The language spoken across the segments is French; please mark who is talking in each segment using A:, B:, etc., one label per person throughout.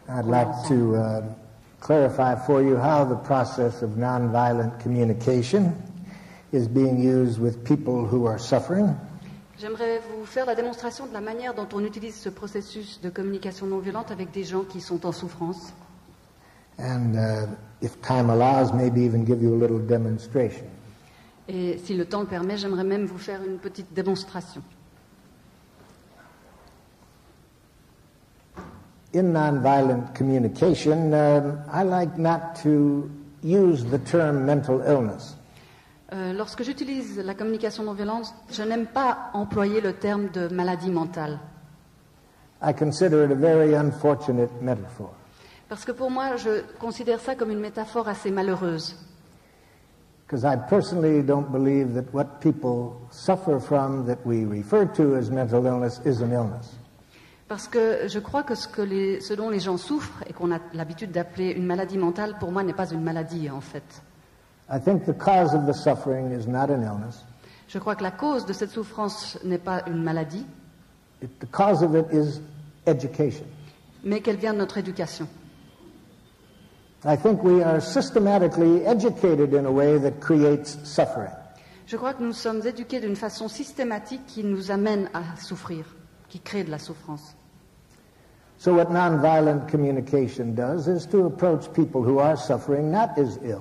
A: I'd like to clarify for you how the process of nonviolent communication is being used with people who are suffering.
B: J'aimerais vous faire la démonstration de la manière dont on utilise ce processus de communication non violente avec des gens qui sont en souffrance.
A: And if time allows, maybe even give you a little demonstration.
B: Et si le temps le permet, j'aimerais même vous faire une petite démonstration.
A: In nonviolent communication, I like not to use the term mental illness.
B: Lorsque j'utilise la communication non violente, je n'aime pas employer le terme de maladie mentale.
A: I consider it a very unfortunate metaphor.
B: Parce que pour moi, je considère ça comme une métaphore assez malheureuse.
A: Because I personally don't believe that what people suffer from that we refer to as mental illness is an illness.
B: Parce que je crois que ce dont les gens souffrent et qu'on a l'habitude d'appeler une maladie mentale, pour moi, n'est pas une maladie, en fait.
A: I think the cause of the suffering is not an illness.
B: Je crois que la cause de cette souffrance n'est pas une maladie,
A: The cause of it is education.
B: mais qu'elle vient de notre éducation.
A: I think we are systematically educated in a way that creates suffering.
B: Je crois que nous sommes éduqués d'une façon systématique qui nous amène à souffrir, qui crée de la souffrance.
A: So what nonviolent communication does is to approach people who are suffering not as ill,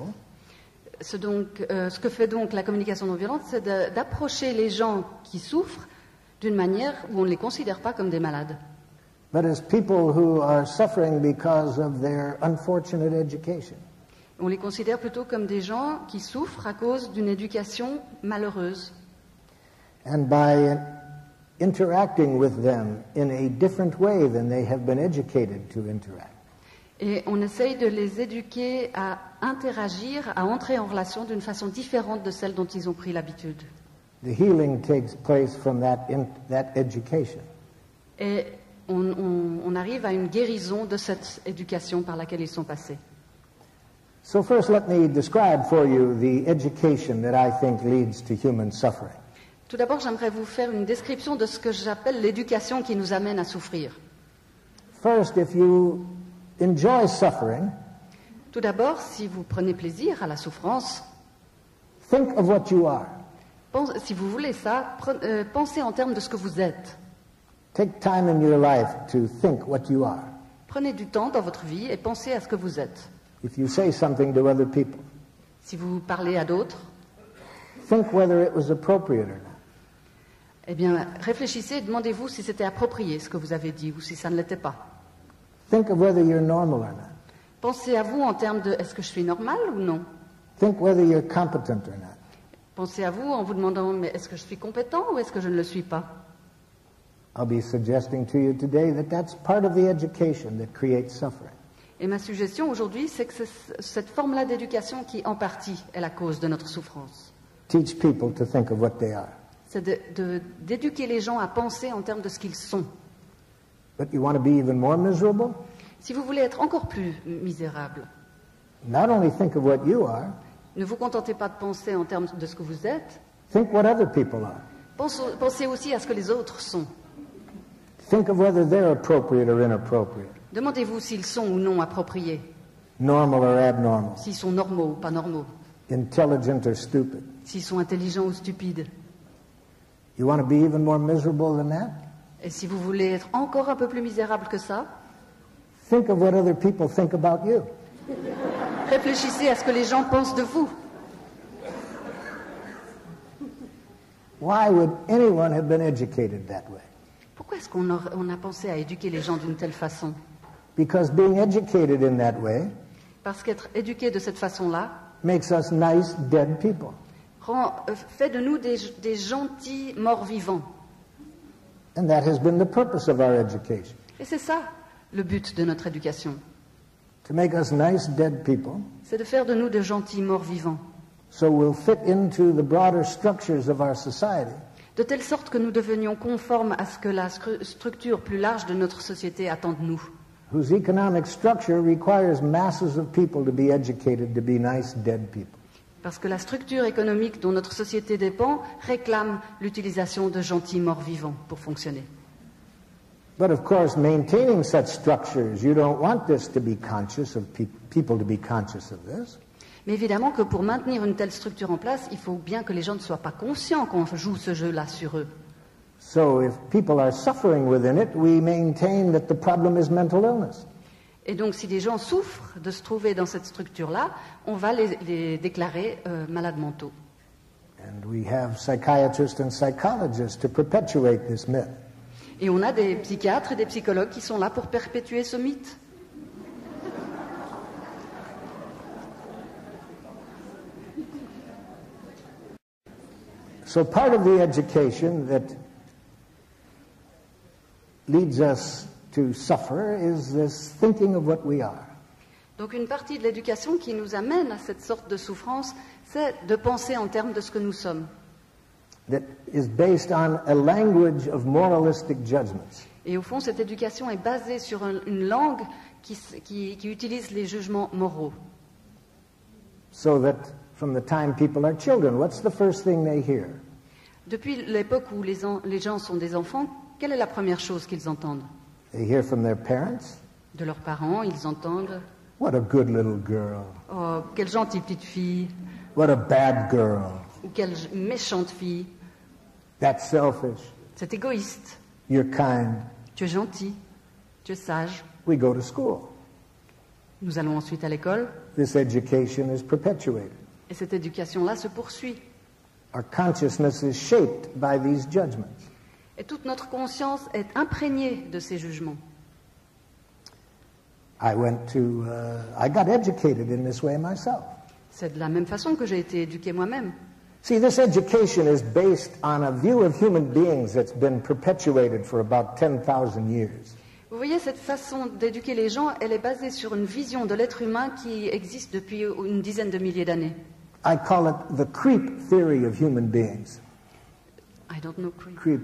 B: Ce que fait donc la communication non violente, c'est d'approcher les gens qui souffrent d'une manière où on ne les considère pas comme des malades,
A: but as people who are suffering because of their unfortunate education.
B: on les considère plutôt comme des gens qui souffrent à cause d'une éducation malheureuse.
A: And by interacting with them in a different way than they have been educated to interact.
B: Et on essaye de les éduquer à interagir, à entrer en relation d'une façon différente de celle dont ils ont pris l'habitude.
A: The healing takes place from that education.
B: Et on arrive à une guérison de cette éducation par laquelle ils sont passés.
A: So first let me describe for you the education that I think leads to human suffering.
B: Tout d'abord, j'aimerais vous faire une description de ce que j'appelle l'éducation qui nous amène à souffrir.
A: First, if you enjoy suffering,
B: Tout d'abord, si vous prenez plaisir à la souffrance,
A: think of what you are.
B: si vous voulez ça, pensez en termes de ce que vous êtes.
A: Take time in your life to think what you are.
B: Prenez du temps dans votre vie et pensez à ce que vous êtes.
A: If you say something to other people,
B: Si vous parlez à d'autres,
A: think whether it was appropriate or not.
B: eh bien, réfléchissez et demandez-vous si c'était approprié ce que vous avez dit ou si ça ne l'était pas.
A: Think of whether you're normal or not.
B: Pensez à vous en termes de est-ce que je suis normal ou non.
A: Think whether you're competent or not.
B: Pensez à vous en vous demandant mais est-ce que je suis compétent ou est-ce que je ne le suis pas.
A: I'll be suggesting to you today that that's part of the education that creates suffering.
B: Et ma suggestion aujourd'hui, c'est que c'est cette forme-là d'éducation qui, en partie, est la cause de notre souffrance.
A: Teach people to think of what they are.
B: C'est d'éduquer les gens à penser en termes de ce qu'ils sont.
A: But you want to be even more miserable?
B: Si vous voulez être encore plus misérable,
A: Not only think of what you are,
B: ne vous contentez pas de penser en termes de ce que vous êtes,
A: think what other people are.
B: pensez aussi à ce que les autres sont.
A: Think of whether they're appropriate or inappropriate,
B: Demandez-vous s'ils sont ou non appropriés,
A: normal or abnormal,
B: s'ils sont normaux ou pas normaux,
A: intelligent or stupid.
B: s'ils sont intelligents ou stupides.
A: You want to be even more miserable than that?
B: Et si vous voulez être encore un peu plus misérable que ça,
A: Think of what other people think about you.
B: réfléchissez à ce que les gens pensent de vous.
A: Why would anyone have been educated that way?
B: Pourquoi est-ce qu'on a pensé à éduquer les gens d'une telle façon?
A: Because being educated in that way
B: Parce qu'être éduqué de cette façon-là
A: makes us nice, dead people.
B: fait de nous des gentils morts vivants.
A: And that has been the purpose of our education.
B: Et c'est ça le but de notre éducation.
A: To make us nice, dead people,
B: C'est de faire de nous de gentils morts vivants.
A: so we'll fit into the broader structures of our society.
B: De telle sorte que nous devenions conformes à ce que la structure plus large de notre société attend de nous.
A: Whose economic structure requires masses of people to be educated to be nice, dead people.
B: Parce que la structure économique dont notre société dépend réclame l'utilisation de gentils morts vivants pour fonctionner.
A: But of course, maintaining such structures, you don't want this to be conscious of people to be conscious of this.
B: Mais évidemment que pour maintenir une telle structure en place, il faut bien que les gens ne soient pas conscients qu'on joue ce jeu-là sur eux.
A: So if people are suffering within it, we maintain that the problem is mental illness.
B: Et donc, si des gens souffrent de se trouver dans cette structure-là, on va les déclarer malades mentaux.
A: And we have psychiatrists and psychologists to perpetuate this myth.
B: Et on a des psychiatres et des psychologues qui sont là pour perpétuer ce mythe.
A: So part of the education that leads us to suffer is this thinking of what we are.
B: Donc une partie de l'éducation qui nous amène à cette sorte de souffrance, c'est de penser en termes de ce que nous sommes.
A: That is based on a language of moralistic judgments.
B: Et au fond, cette éducation est basée sur une langue qui utilise les jugements moraux.
A: So that from the time people are children, what's the first thing they hear?
B: Depuis l'époque où les gens sont des enfants, quelle est la première chose qu'ils entendent?
A: They hear from their parents.
B: De leurs parents, ils entendent
A: « What a good little girl.
B: « Oh, quelle gentille petite fille
A: What a bad girl. »
B: ou « Quelle méchante fille.
A: That's selfish.
B: C'est égoïste.
A: You're kind.
B: Tu es gentil. Tu es sage. »
A: We go to school.
B: Nous allons ensuite à l'école.
A: This education is perpetuated.
B: Et cette éducation-là se poursuit.
A: Our consciousness is shaped by these judgments.
B: Et toute notre conscience est imprégnée de ces jugements.
A: I got educated in this way myself.
B: C'est de la même façon que j'ai été éduqué moi-même.
A: See, this education is based on a view of human beings that's been perpetuated for about 10,000 years.
B: Vous voyez, cette façon d'éduquer les gens, elle est basée sur une vision de l'être humain qui existe depuis une dizaine de milliers d'années.
A: I call it the creep theory of human beings.
B: I don't know creep.
A: Creep,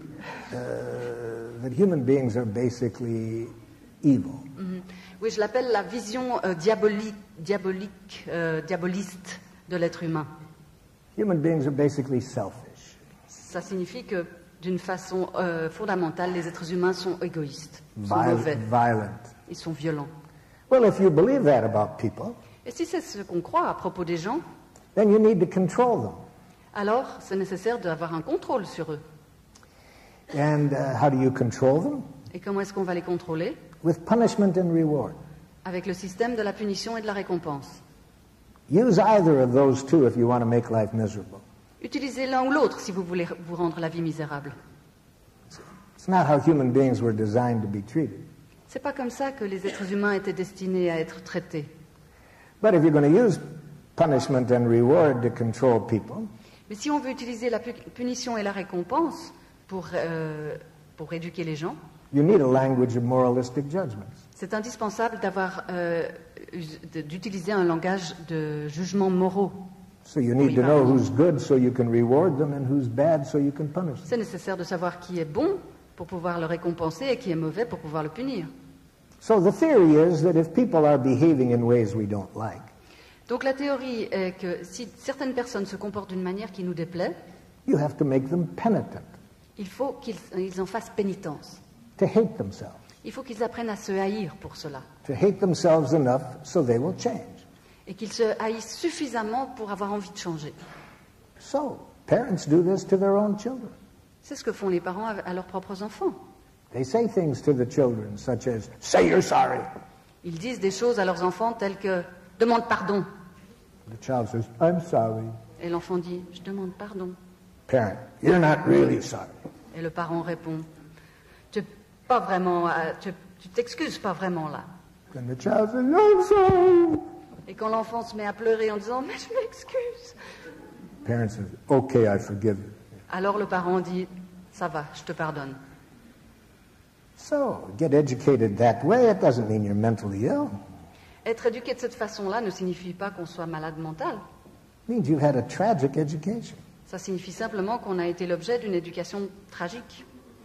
A: that human beings are basically evil.
B: Mm-hmm. Oui, je l'appelle la vision diaboliste de l'être humain.
A: Human beings are basically selfish.
B: Ça signifie que, d'une façon fondamentale, les êtres humains sont égoïstes, sont mauvais,
A: violent.
B: Ils sont violents.
A: Well, if you believe that about people,
B: et si c'est ce qu'on croit à propos des gens,
A: then you need to control them.
B: Alors, c'est nécessaire d'avoir un contrôle sur eux.
A: And how do you control them?
B: Et comment est-ce qu'on va les contrôler?
A: With punishment and reward.
B: Avec le système de la punition et de la récompense.
A: Use either of those two if you want to make life miserable.
B: Utilisez l'un ou l'autre si vous voulez vous rendre la vie misérable.
A: It's not how human beings were designed to be treated.
B: C'est pas comme ça que les êtres humains étaient destinés à être traités.
A: But if you're going to use punishment and reward to control people,
B: mais si on veut utiliser la punition et la récompense pour éduquer les gens,
A: you need a language of moralistic judgments.
B: C'est indispensable d'utiliser un langage de jugements moraux.
A: So you need to know who's good so you can reward them and who's bad so you can punish them.
B: C'est nécessaire de savoir qui est bon pour pouvoir le récompenser et qui est mauvais pour pouvoir le punir.
A: So the theory is that if people are behaving in ways we don't like,
B: donc la théorie est que si certaines personnes se comportent d'une manière qui nous déplaît,
A: you have to make them penitent.
B: Il faut qu'ils en fassent pénitence.
A: To hate themselves.
B: Il faut qu'ils apprennent à se haïr pour cela.
A: To hate themselves enough so they will change.
B: Et qu'ils se haïssent suffisamment pour avoir envie de changer.
A: So, parents do this to their own children.
B: C'est ce que font les parents à leurs propres enfants.
A: They say things to the children such as, say you're sorry.
B: Ils disent des choses à leurs enfants telles que, demande pardon.
A: The child says, I'm sorry.
B: Et l'enfant dit, je demande pardon.
A: Parent, you're not really sorry.
B: Et le parent répond, tu t'excuses pas vraiment là.
A: And the child says, I'm sorry.
B: Et quand l'enfant se met à pleurer en disant, mais je m'excuse.
A: Parent says, okay, I forgive you.
B: Alors le parent dit, ça va, je te pardonne.
A: So, get educated that way, it doesn't mean you're mentally ill.
B: Être éduqué de cette façon-là ne signifie pas qu'on soit malade mental.
A: It means you've had a tragic education.
B: Ça signifie simplement qu'on a été l'objet d'une éducation tragique.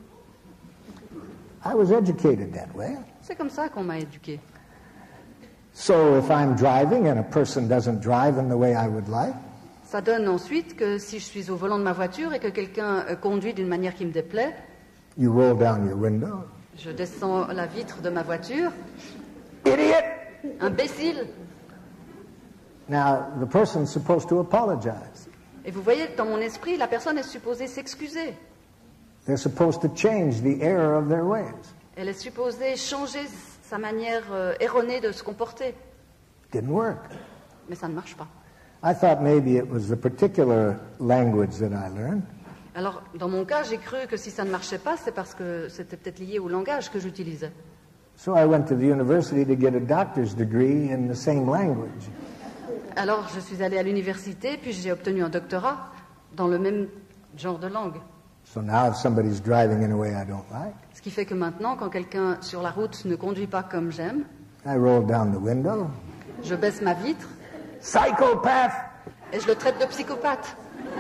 A: I was educated that way.
B: C'est comme ça qu'on m'a éduqué.
A: So if I'm driving and a person doesn't drive in the way I would like,
B: ça donne ensuite que si je suis au volant de ma voiture et que quelqu'un conduit d'une manière qui me déplaît,
A: you roll down your window.
B: Je descends la vitre de ma voiture.
A: Idiot!
B: Imbécile!
A: Now, the person's supposed to apologize.
B: Et vous voyez, dans mon esprit, la personne est supposée s'excuser.
A: They're supposed to change the error of their ways.
B: Elle est supposée changer sa manière erronée de se comporter.
A: Didn't work.
B: Mais ça ne marche pas.
A: I thought maybe it was the particular language that I learned.
B: Alors, dans mon cas, j'ai cru que si ça ne marchait pas, c'est parce que c'était peut-être lié au langage que j'utilisais.
A: So I went to the university to get a doctor's degree in the same language.
B: Alors, je suis allée à l'université, puis j'ai obtenu un doctorat dans le même genre de langue.
A: So now if somebody's driving in a way I don't like,
B: Ce qui fait que maintenant, quand quelqu'un sur la route ne conduit pas comme j'aime,
A: I roll down the window.
B: je baisse ma vitre
A: Psychopath!
B: et je le traite de psychopathe.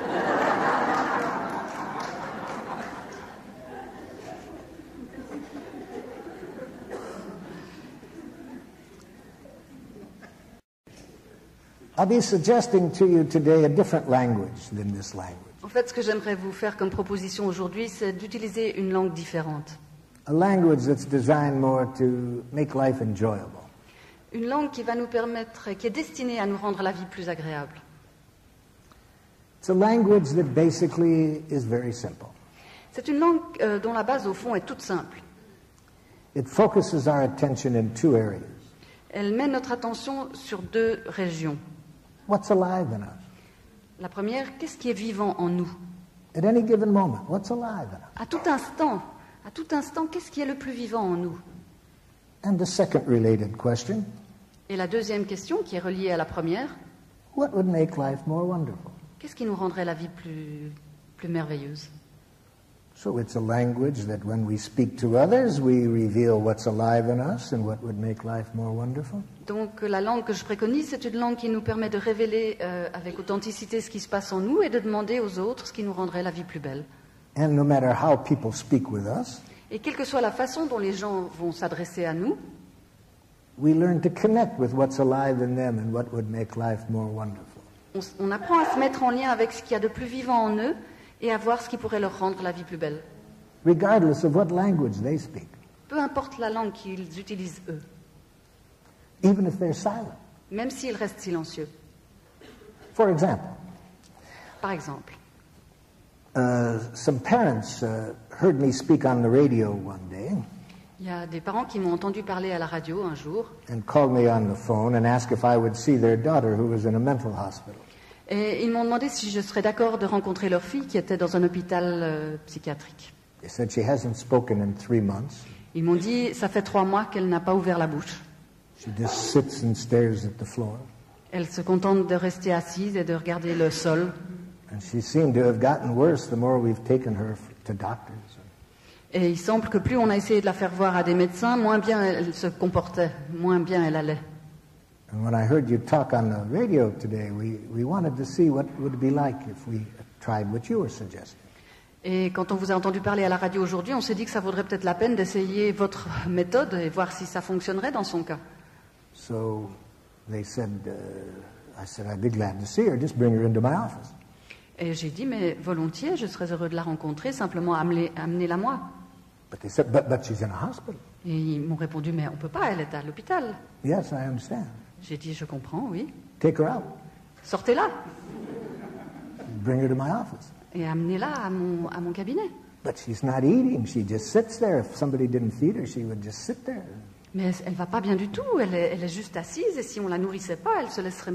A: I'll be suggesting to you today a different language than this language.
B: En fait, ce que j'aimerais vous faire comme proposition aujourd'hui, c'est d'utiliser une langue différente.
A: A language that's designed more to make life enjoyable.
B: Une langue qui va nous permettre, qui est destinée à nous rendre la vie plus agréable.
A: It's a language that basically is very simple.
B: C'est une langue dont la base, au fond, est toute simple.
A: It focuses our attention in two areas.
B: Elle met notre attention sur deux régions.
A: What's alive in us?
B: La première, qu'est-ce qui est vivant en nous?
A: At any given moment, what's alive in us?
B: À tout instant, qu'est-ce qui est le plus vivant en nous?
A: And the second related question,
B: Et la deuxième question, qui est reliée à la première,
A: what would make life more wonderful?
B: qu'est-ce qui nous rendrait la vie plus merveilleuse?
A: So it's a language that when we speak to others, we reveal what's alive in us and what would make life more wonderful.
B: Donc la langue que je préconise, c'est une langue qui nous permet de révéler avec authenticité ce qui se passe en nous et de demander aux autres ce qui nous rendrait la vie plus belle.
A: And no matter how people speak with us,
B: Et quelle que soit la façon dont les gens vont s'adresser à nous,
A: we learn to connect with what's alive in them and what would make life more wonderful.
B: on apprend à se mettre en lien avec ce qu'il y a de plus vivant en eux et à voir ce qui pourrait leur rendre la vie plus belle.
A: Regardless of what language they speak,
B: Peu importe la langue qu'ils utilisent eux,
A: even if they're silent.
B: même s'ils restent silencieux.
A: For example,
B: Par exemple,
A: some parents heard me speak on the radio one day
B: il y a des parents qui m'ont entendu parler à la radio un jour
A: and called me on the phone and asked if I would see their daughter who was in a mental hospital.
B: et ils m'ont demandé si je serais d'accord de rencontrer leur fille qui était dans un hôpital psychiatrique.
A: They said she hasn't spoken in 3 months.
B: Ils m'ont dit, ça fait 3 mois qu'elle n'a pas ouvert la bouche.
A: She just sits and stares at the floor.
B: Elle se contente de rester assise et de regarder le sol.
A: And she seemed to have gotten worse the more we've taken her to doctors.
B: Et il semble que plus on a essayé de la faire voir à des médecins, moins bien elle se comportait, moins bien elle allait.
A: And when I heard you talk on the radio today, we wanted to see what it would be like if we tried what you were suggesting.
B: Et quand on vous a entendu parler à la radio aujourd'hui, on s'est dit que ça vaudrait peut-être la peine d'essayer votre méthode et voir si ça fonctionnerait dans son cas.
A: So they said, I said, I'd be glad to see her. Just bring her into my office.
B: Et j'ai dit, mais volontiers, je serais heureux de la rencontrer, simplement amenez-la moi.
A: But they said, but she's in a hospital.
B: Et ils m'ont répondu, mais on ne peut pas, elle est à l'hôpital.
A: Yes, I understand.
B: J'ai dit, je comprends, oui.
A: Take her out.
B: Sortez-la
A: Bring her to my office.
B: et amenez-la à mon cabinet.
A: But she's not eating. She just sits there. If somebody didn't feed her, she would just sit there.
B: Mais elle va pas bien du tout, elle est juste assise et si on la nourrissait pas, elle se laisserait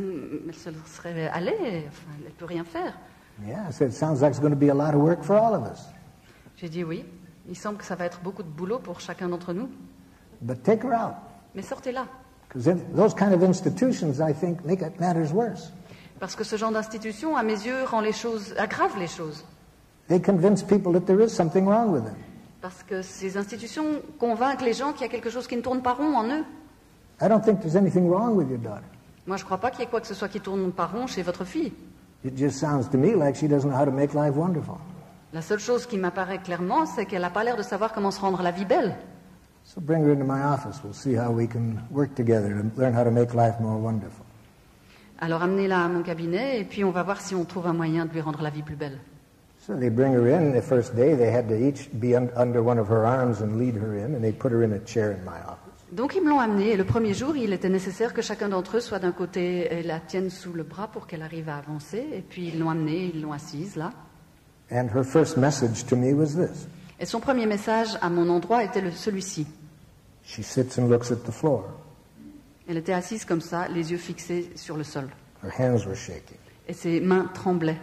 B: aller, enfin, elle peut rien faire.
A: Yeah, I said, sounds like it's going to be a lot of work for all of us.
B: J'ai dit oui, il semble que ça va être beaucoup de boulot pour chacun d'entre nous,
A: But take her out.
B: mais sortez-la.
A: Because those kind of institutions, I think, make it matters worse.
B: Parce que ce genre d'institution, à mes yeux, aggrave les choses.
A: They convince people that there is something wrong with them.
B: Parce que ces institutions convainquent les gens qu'il y a quelque chose qui ne tourne pas rond en eux.
A: I don't think there's anything wrong with your daughter.
B: Moi, je ne crois pas qu'il y ait quoi que ce soit qui tourne pas rond chez votre fille.
A: It just sounds to me like she doesn't know how to make life wonderful.
B: La seule chose qui m'apparaît clairement, c'est qu'elle n'a pas l'air de savoir comment se rendre la vie belle.
A: So bring her into my office. We'll see how we can work together to learn how to make life more wonderful.
B: Alors amenez-la à mon cabinet et puis on va voir si on trouve un moyen de lui rendre la vie plus belle.
A: So they bring her in. The first day, they had to each be under one of her arms and lead her in, and they put her in a chair in my office.
B: Donc ils me l'ont amenée et le premier jour, il était nécessaire que chacun d'entre eux soit d'un côté et la tienne sous le bras pour qu'elle arrive à avancer. Et puis ils l'ont amenée, ils l'ont assise là.
A: And her first message to me was this.
B: Et son premier message à mon endroit était celui-ci.
A: She sits and looks at the floor.
B: Elle était assise comme ça, les yeux fixés sur le sol.
A: Her hands were shaking.
B: Et ses mains tremblaient.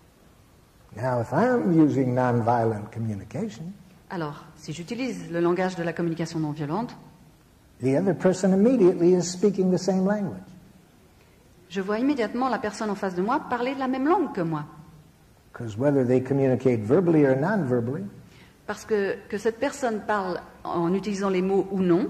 A: Now, if I'm using nonviolent communication,
B: Alors, si j'utilise le langage de la communication non violente,
A: the other person immediately is speaking the same language.
B: je vois immédiatement la personne en face de moi parler la même langue que moi.
A: Because whether they communicate verbally or non-verbally,
B: Parce que cette personne parle en utilisant les mots ou non,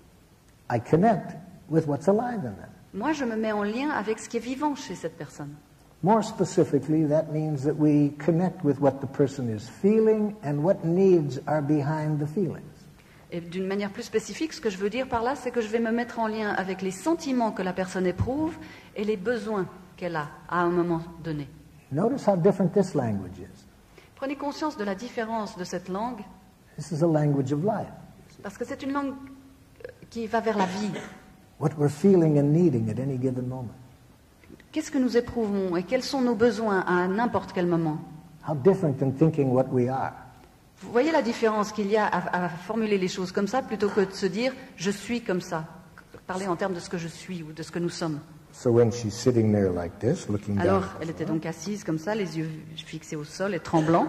A: I connect with what's alive in them.
B: moi je me mets en lien avec ce qui est vivant chez cette personne.
A: More specifically, that means that we connect with what the person is feeling and what needs are behind the feelings.
B: Et d'une manière plus spécifique, ce que je veux dire par là, c'est que je vais me mettre en lien avec les sentiments que la personne éprouve et les besoins qu'elle a à un moment donné.
A: Notice how different this language is.
B: Prenez conscience de la différence de cette langue,
A: This is a language of life.
B: parce que c'est une langue qui va vers la vie.
A: What we're feeling and needing at any given moment.
B: Qu'est-ce que nous éprouvons et quels sont nos besoins à n'importe quel moment?
A: How different than thinking what we are.
B: Vous voyez la différence qu'il y a à formuler les choses comme ça plutôt que de se dire « je suis comme ça », parler en termes de ce que je suis ou de ce que nous sommes.
A: So when she's sitting there like this, looking down,
B: Alors, elle était donc assise comme ça, les yeux fixés au sol et tremblant.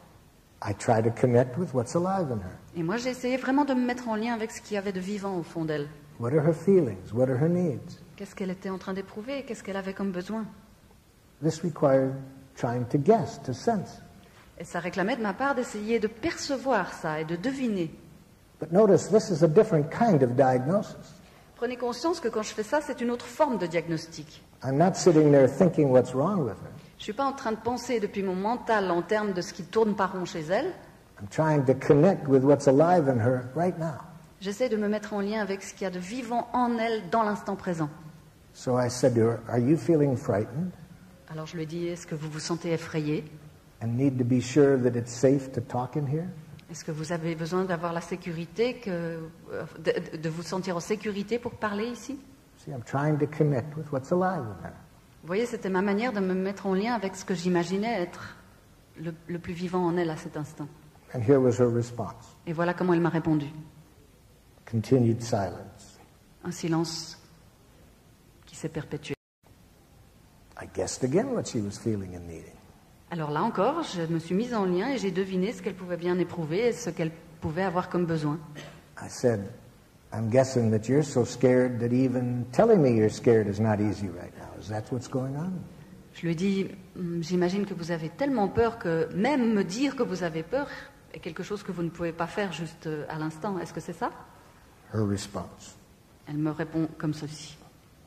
A: I try to connect with what's alive in her.
B: Et moi, j'ai essayé vraiment de me mettre en lien avec ce qu'il y avait de vivant au fond d'elle.
A: What are her feelings? What are her needs?
B: Qu'est-ce qu'elle était en train d'éprouver? Qu'est-ce qu'elle avait comme besoin?
A: This required trying to guess, to sense.
B: Et ça réclamait de ma part d'essayer de percevoir ça et de deviner.
A: But notice, this is a different kind of diagnosis.
B: Prenez conscience que quand je fais ça, c'est une autre forme de diagnostic.
A: I'm not sitting there thinking what's wrong with her.
B: Je ne suis pas en train de penser depuis mon mental en termes de ce qui tourne par rond chez elle.
A: I'm trying to connect with what's alive in her right now.
B: J'essaie de me mettre en lien avec ce qu'il y a de vivant en elle dans l'instant présent.
A: So I said to her, are you feeling frightened
B: Alors je lui ai dit, est-ce que vous vous sentez effrayé?
A: and need to be sure that it's safe to talk in here?
B: Est-ce que vous avez besoin d'avoir la sécurité, de vous sentir en sécurité pour parler ici?
A: See, I'm trying to connect with what's alive in her.
B: Vous voyez, c'était ma manière de me mettre en lien avec ce que j'imaginais être le plus vivant en elle à cet instant.
A: And here was her response.
B: Et voilà comment elle m'a répondu.
A: Continued silence.
B: Un silence qui s'est perpétué.
A: I guessed again what she was feeling and needing.
B: Alors là encore, je me suis mise en lien et j'ai deviné ce qu'elle pouvait bien éprouver et ce qu'elle pouvait avoir comme besoin.
A: I said, I'm guessing that you're so scared that even telling me you're scared is not easy right now. Is that what's going on?
B: Je lui ai dit, j'imagine que vous avez tellement peur que même me dire que vous avez peur est quelque chose que vous ne pouvez pas faire juste à l'instant. Est-ce que c'est ça?
A: Her response.
B: Elle me répond comme ceci.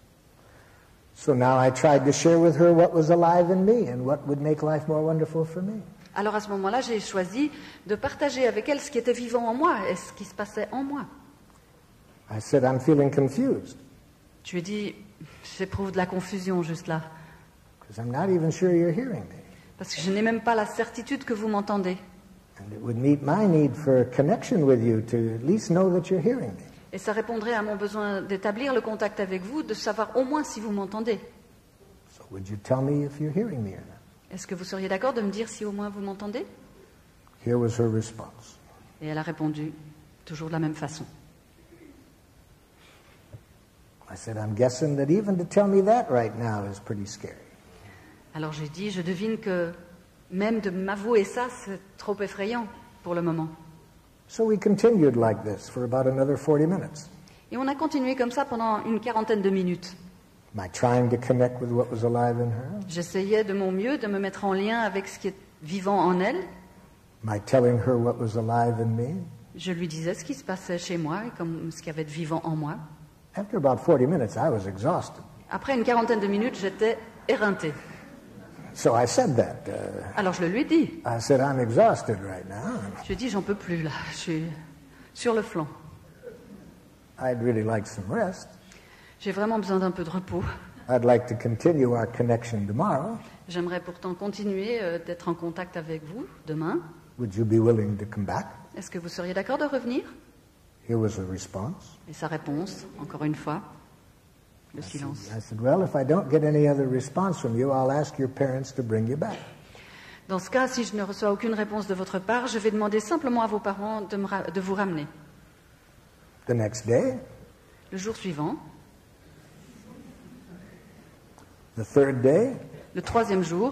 A: So now I tried to share with her what was alive in me and what would make life more wonderful for me.
B: Alors à ce moment-là, j'ai choisi de partager avec elle ce qui était vivant en moi et ce qui se passait en moi.
A: I said, I'm feeling confused
B: Je lui ai dit, j'éprouve de la confusion juste là,
A: because I'm not even sure you're hearing me.
B: parce que je n'ai même pas la certitude que vous m'entendez.
A: And it would meet my need for connection with you to at least know that you're hearing me.
B: Et ça répondrait à mon besoin d'établir le contact avec vous, de savoir au moins si vous m'entendez.
A: So would you tell me if you're hearing me or not?
B: Est-ce que vous seriez d'accord de me dire si au moins vous m'entendez?
A: Here was her response.
B: Et elle a répondu, toujours de la même façon.
A: I said, I'm guessing that even to tell me that right now is pretty scary.
B: Alors j'ai dit, je devine que même de m'avouer ça, c'est trop effrayant pour le moment.
A: So we continued like this for about another 40 minutes.
B: Et on a continué comme ça pendant une quarantaine de minutes.
A: Am I trying to connect with what was alive in her?
B: J'essayais de mon mieux de me mettre en lien avec ce qui est vivant en elle.
A: Am I telling her what was alive in me?
B: Je lui disais ce qui se passait chez moi et comme ce qu'il y avait de vivant en moi.
A: After about 40 minutes, I was exhausted.
B: Après une quarantaine de minutes, j'étais éreintée.
A: So I said that.
B: Alors je le lui ai dit.
A: I said, I'm exhausted right now.
B: Je lui ai dit, j'en peux plus là, je suis sur le flanc.
A: I'd really like some rest.
B: J'ai vraiment besoin d'un peu de repos.
A: I'd like to continue our connection tomorrow.
B: J'aimerais pourtant continuer d'être en contact avec vous demain.
A: Would you be willing to come back?
B: Est-ce que vous seriez d'accord de revenir?
A: Here was the response.
B: Et sa réponse, encore une fois, le silence.
A: I said, well, if I don't get any other response from you, I'll ask your parents to bring you back.
B: Dans ce cas, si je ne reçois aucune réponse de votre part, je vais demander simplement à vos parents de vous ramener.
A: The next day,
B: Le jour suivant,
A: the third day,
B: le troisième jour,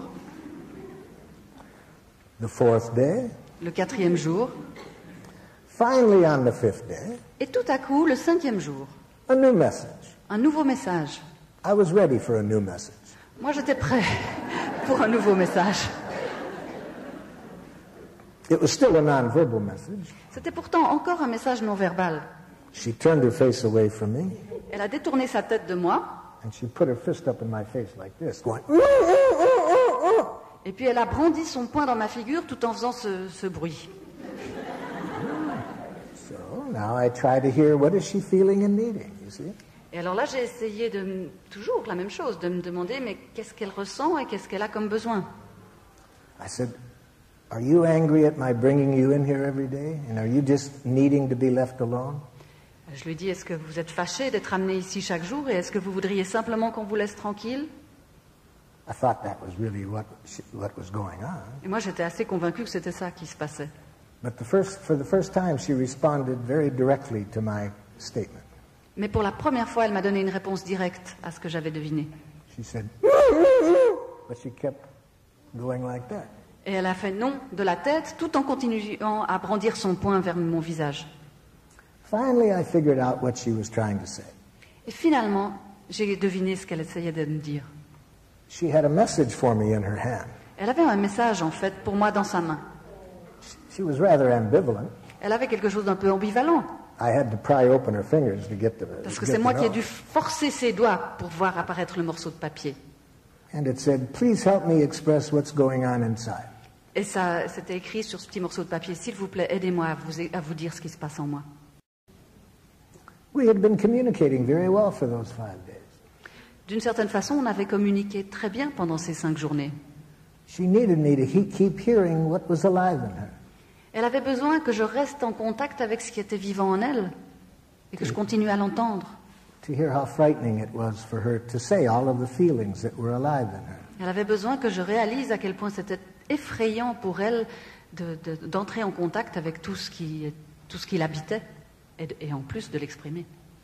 A: the fourth day,
B: le quatrième jour,
A: finally on the fifth day,
B: et tout à coup, le cinquième jour,
A: a new message.
B: un nouveau message.
A: I was ready for a new message.
B: Moi, j'étais prêt pour un nouveau message.
A: It was still a non-verbal message.
B: C'était pourtant encore un message non verbal.
A: She turned her face away from me,
B: Elle a détourné sa tête de moi,
A: and she put her fist up in my face like this, going,
B: et puis elle a brandi son poing dans ma figure tout en faisant ce bruit.
A: So now I try to hear what is she feeling and needing, you see?
B: Et alors là, j'ai essayé toujours la même chose, de me demander, mais qu'est-ce qu'elle ressent et qu'est-ce qu'elle a comme besoin?
A: I said, are you angry at my bringing you in here every day? And are you just needing to be left alone?
B: Je lui dis, est-ce que vous êtes fâché d'être amené ici chaque jour et est-ce que vous voudriez simplement qu'on vous laisse tranquille?
A: I thought that was really what was going on.
B: Et moi, j'étais assez convaincue que c'était ça qui se passait.
A: But for the first time, she responded very directly to my statement.
B: Mais pour la première fois, elle m'a donné une réponse directe à ce que j'avais deviné.
A: She said, but she kept going like that.
B: Et elle a fait non de la tête tout en continuant à brandir son poing vers mon visage.
A: Finally, I figured out what she was trying to say.
B: Et finalement, j'ai deviné ce qu'elle essayait de me dire.
A: She had a message for me in her hand.
B: Elle avait un message, en fait, pour moi dans sa main.
A: She was rather ambivalent.
B: Elle avait quelque chose d'un peu ambivalent.
A: I had to pry open her fingers to get the.
B: Parce que c'est moi qui ai dû forcer ses doigts pour voir apparaître le morceau de papier.
A: And it said, "Please help me express what's going on inside."
B: Et ça, c'était écrit sur ce petit morceau de papier. S'il vous plaît, aidez-moi à vous dire ce qui se passe en moi.
A: We had been communicating very well for those 5 days.
B: D'une certaine façon, on avait communiqué très bien pendant ces 5 journées.
A: She needed me to keep hearing what was alive in her.
B: Elle avait besoin que je reste en contact avec ce qui était vivant en elle et que je continue à l'entendre.
A: To hear how frightening it was for her to say all of the feelings that were alive in her.
B: Elle avait besoin que je réalise à quel point c'était effrayant pour elle d'entrer en contact avec tout ce qui l'habitait et en plus de l'exprimer.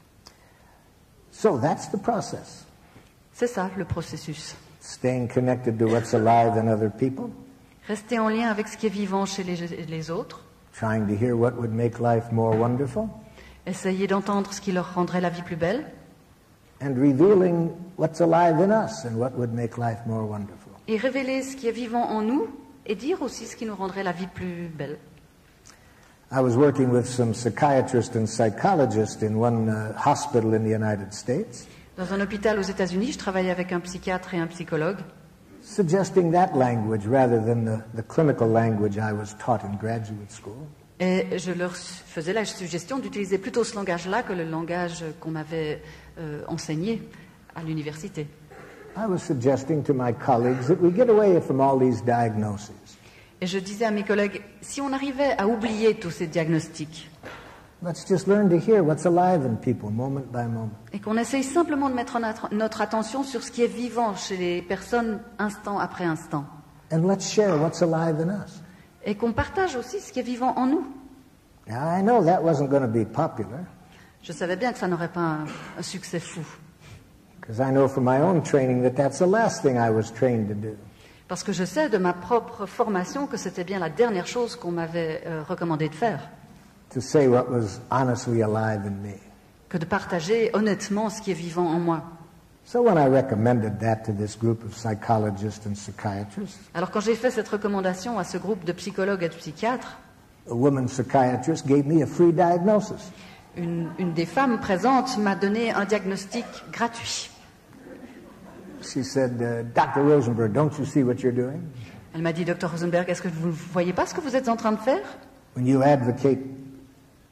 A: So that's the process.
B: C'est ça le processus.
A: Staying connected to what's alive in other people.
B: Rester en lien avec ce qui est vivant chez les autres.
A: Trying to hear what would make life more wonderful.
B: Essayer d'entendre ce qui leur rendrait la vie plus belle.
A: And revealing what's alive in us and what would make life more wonderful.
B: Et révéler ce qui est vivant en nous et dire aussi ce qui nous rendrait la vie plus belle.
A: I was working with some psychiatrists and psychologists in one hospital in the United States.
B: Dans un hôpital aux États-Unis, je travaillais avec un psychiatre et un psychologue.
A: Suggesting that language rather than the clinical language I was taught in graduate school.
B: Et je leur faisais la suggestion d'utiliser plutôt ce langage-là que le langage qu'on m'avait enseigné à l'université.
A: I was suggesting to my colleagues that we get away from all these diagnoses.
B: Et je disais à mes collègues, si on arrivait à oublier tous ces diagnostics,
A: Let's just learn to hear what's alive in people moment by moment.
B: et qu'on essaye simplement de mettre notre attention sur ce qui est vivant chez les personnes instant après instant,
A: And let's share what's alive in us.
B: et qu'on partage aussi ce qui est vivant en nous.
A: Now, I know that wasn't going to be popular,
B: Je savais bien que ça n'aurait pas un succès fou,
A: because I know from my own training that that's the last thing I was trained to do.
B: parce que je sais de ma propre formation que c'était bien la dernière chose qu'on m'avait recommandé de faire,
A: To say what was honestly alive in me.
B: que de partager honnêtement ce qui est vivant en moi.
A: So when I recommended that to this group of psychologists and psychiatrists,
B: Alors quand j'ai fait cette recommandation à ce groupe de psychologues et de psychiatres,
A: a woman psychiatrist gave me a free diagnosis.
B: une des femmes présentes m'a donné un diagnostic gratuit.
A: She said, Dr. Rosenberg, don't you see what you're doing?
B: Elle m'a dit, Dr. Rosenberg, est-ce que vous ne voyez pas ce que vous êtes en train de faire?
A: When you advocate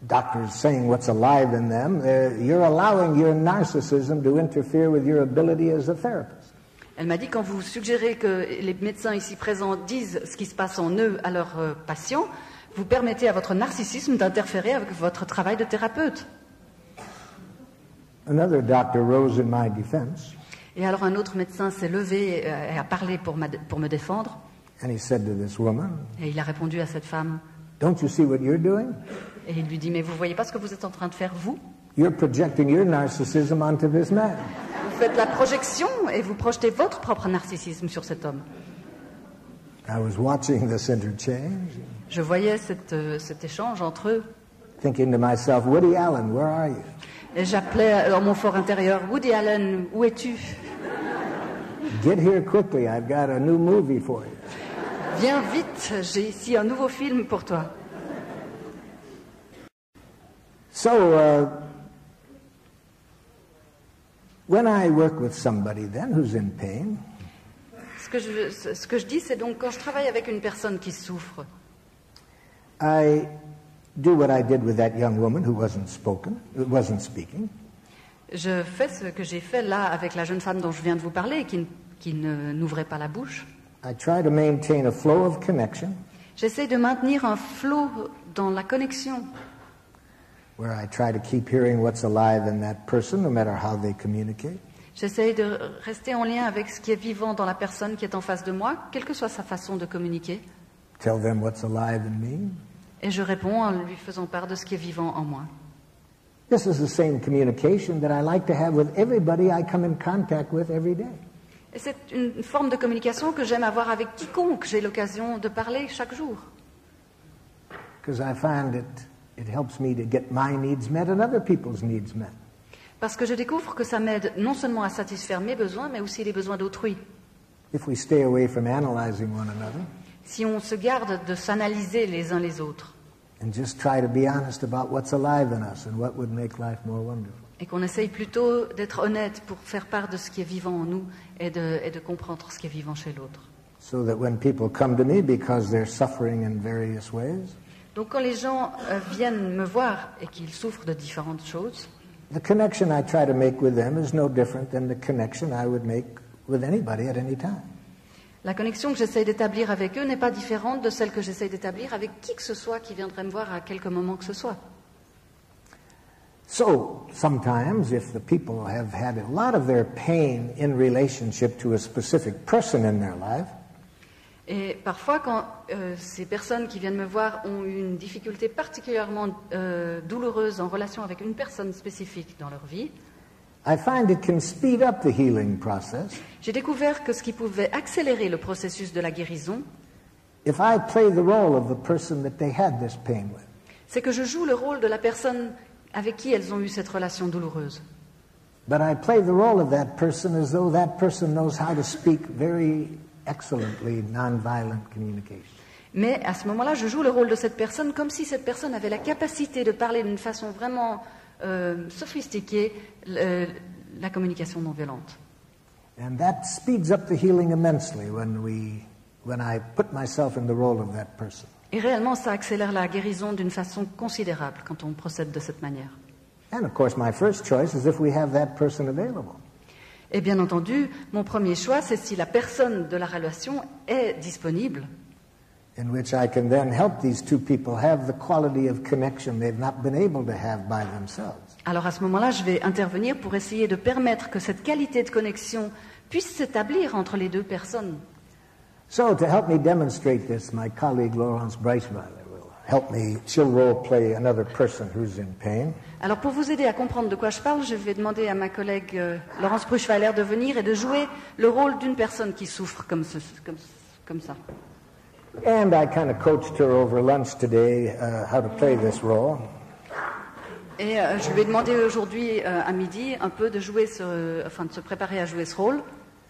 A: doctors saying what's alive in them, you're allowing your narcissism to interfere with your ability as a therapist.
B: Elle m'a dit, quand vous suggérez que les médecins ici présents disent ce qui se passe en eux à leurs patients, vous permettez à votre narcissisme d'interférer avec votre travail de thérapeute.
A: Another doctor rose in my defense.
B: Et alors un autre médecin s'est levé et a parlé pour me défendre.
A: And he said to this woman,
B: Et il a répondu à cette femme.
A: "Don't you see what you're doing?
B: Et il lui dit, mais vous voyez pas ce que vous êtes en train de faire, vous?
A: You're projecting your narcissism onto this man."
B: Vous faites la projection et vous projetez votre propre narcissisme sur cet homme.
A: I was watching this interchange,
B: Je voyais cet échange entre eux.
A: thinking to myself, Woody Allen, where are you?
B: Et j'appelais dans mon fort intérieur, Woody Allen, où es-tu?
A: Get here quickly, I've got a new movie for you.
B: Viens vite, j'ai ici un nouveau film pour toi.
A: So, when I work with somebody then who's in pain,
B: Ce que je dis, c'est donc quand je travaille avec une personne qui souffre,
A: I do what I did with that young woman who wasn't speaking.
B: je fais ce que j'ai fait là avec la jeune femme dont je viens de vous parler, qui n'ouvrait pas la bouche.
A: I try to maintain a flow of connection
B: J'essaie de maintenir un flot dans la connexion,
A: where I try to keep hearing what's alive in that person, no matter how they communicate.
B: j'essaie de rester en lien avec ce qui est vivant dans la personne qui est en face de moi, quelle que soit sa façon de communiquer.
A: Tell them what's alive in me.
B: Et je réponds en lui faisant part de ce qui est vivant en moi.
A: This is the same communication that I like to have with everybody I come in contact with every day.
B: Et c'est une forme de communication que j'aime avoir avec quiconque j'ai l'occasion de parler chaque jour.
A: Because I find it helps me to get my needs met and other people's needs met.
B: Parce que je découvre que ça m'aide non seulement à satisfaire mes besoins, mais aussi les besoins d'autrui.
A: If we stay away from analyzing one another
B: Si on se garde de s'analyser les uns les autres,
A: and just try to be honest about what's alive in us and what would make life more wonderful.
B: et qu'on essaye plutôt d'être honnête pour faire part de ce qui est vivant en nous et de comprendre ce qui est vivant chez l'autre.
A: So that when people come to me because they're suffering in various ways,
B: Donc quand les gens viennent me voir et qu'ils souffrent de différentes choses,
A: the connection I try to make with them is no different than the connection I would make with anybody at any time.
B: la connexion que j'essaye d'établir avec eux n'est pas différente de celle que j'essaye d'établir avec qui que ce soit qui viendrait me voir à quelque moment que ce soit.
A: So, sometimes if the people have had a lot of their pain in relationship to a specific person in their life,
B: Et parfois, quand ces personnes qui viennent me voir ont eu une difficulté particulièrement douloureuse en relation avec une personne spécifique dans leur vie,
A: I find it can speed up the healing process
B: j'ai découvert que ce qui pouvait accélérer le processus de la guérison,
A: if I play the role of the person that they had this pain with.
B: c'est que je joue le rôle de la personne avec qui elles ont eu cette relation douloureuse.
A: But I play the role of that person as though that person knows how to speak very excellently nonviolent communication.
B: Mais à ce moment-là, je joue le rôle de cette personne comme si cette personne avait la capacité de parler d'une façon vraiment sophistiquée la communication non violente.
A: And that speeds up the healing immensely when I put myself in the role of that person.
B: Et réellement, ça accélère la guérison d'une façon considérable quand on procède de cette manière.
A: And of course, my first choice is if we have that person available.
B: Et bien entendu, mon premier choix, c'est si la personne de la relation est disponible,
A: In which I can then help these two people have the quality of connection they've not been able to have by themselves.
B: alors à ce moment-là, je vais intervenir pour essayer de permettre que cette qualité de connexion puisse s'établir entre les deux personnes.
A: So to help me demonstrate this, my colleague Laurence Breisweiler will help me. She'll role play another person who's in pain.
B: Alors pour vous aider à comprendre de quoi je parle, je vais demander à ma collègue Laurence Bruchweiler de venir et de jouer le rôle d'une personne qui souffre comme ça.
A: And I kind of coached her over lunch today how to play this role.
B: Et je lui ai demandé aujourd'hui à midi un peu de jouer de se préparer à jouer ce rôle.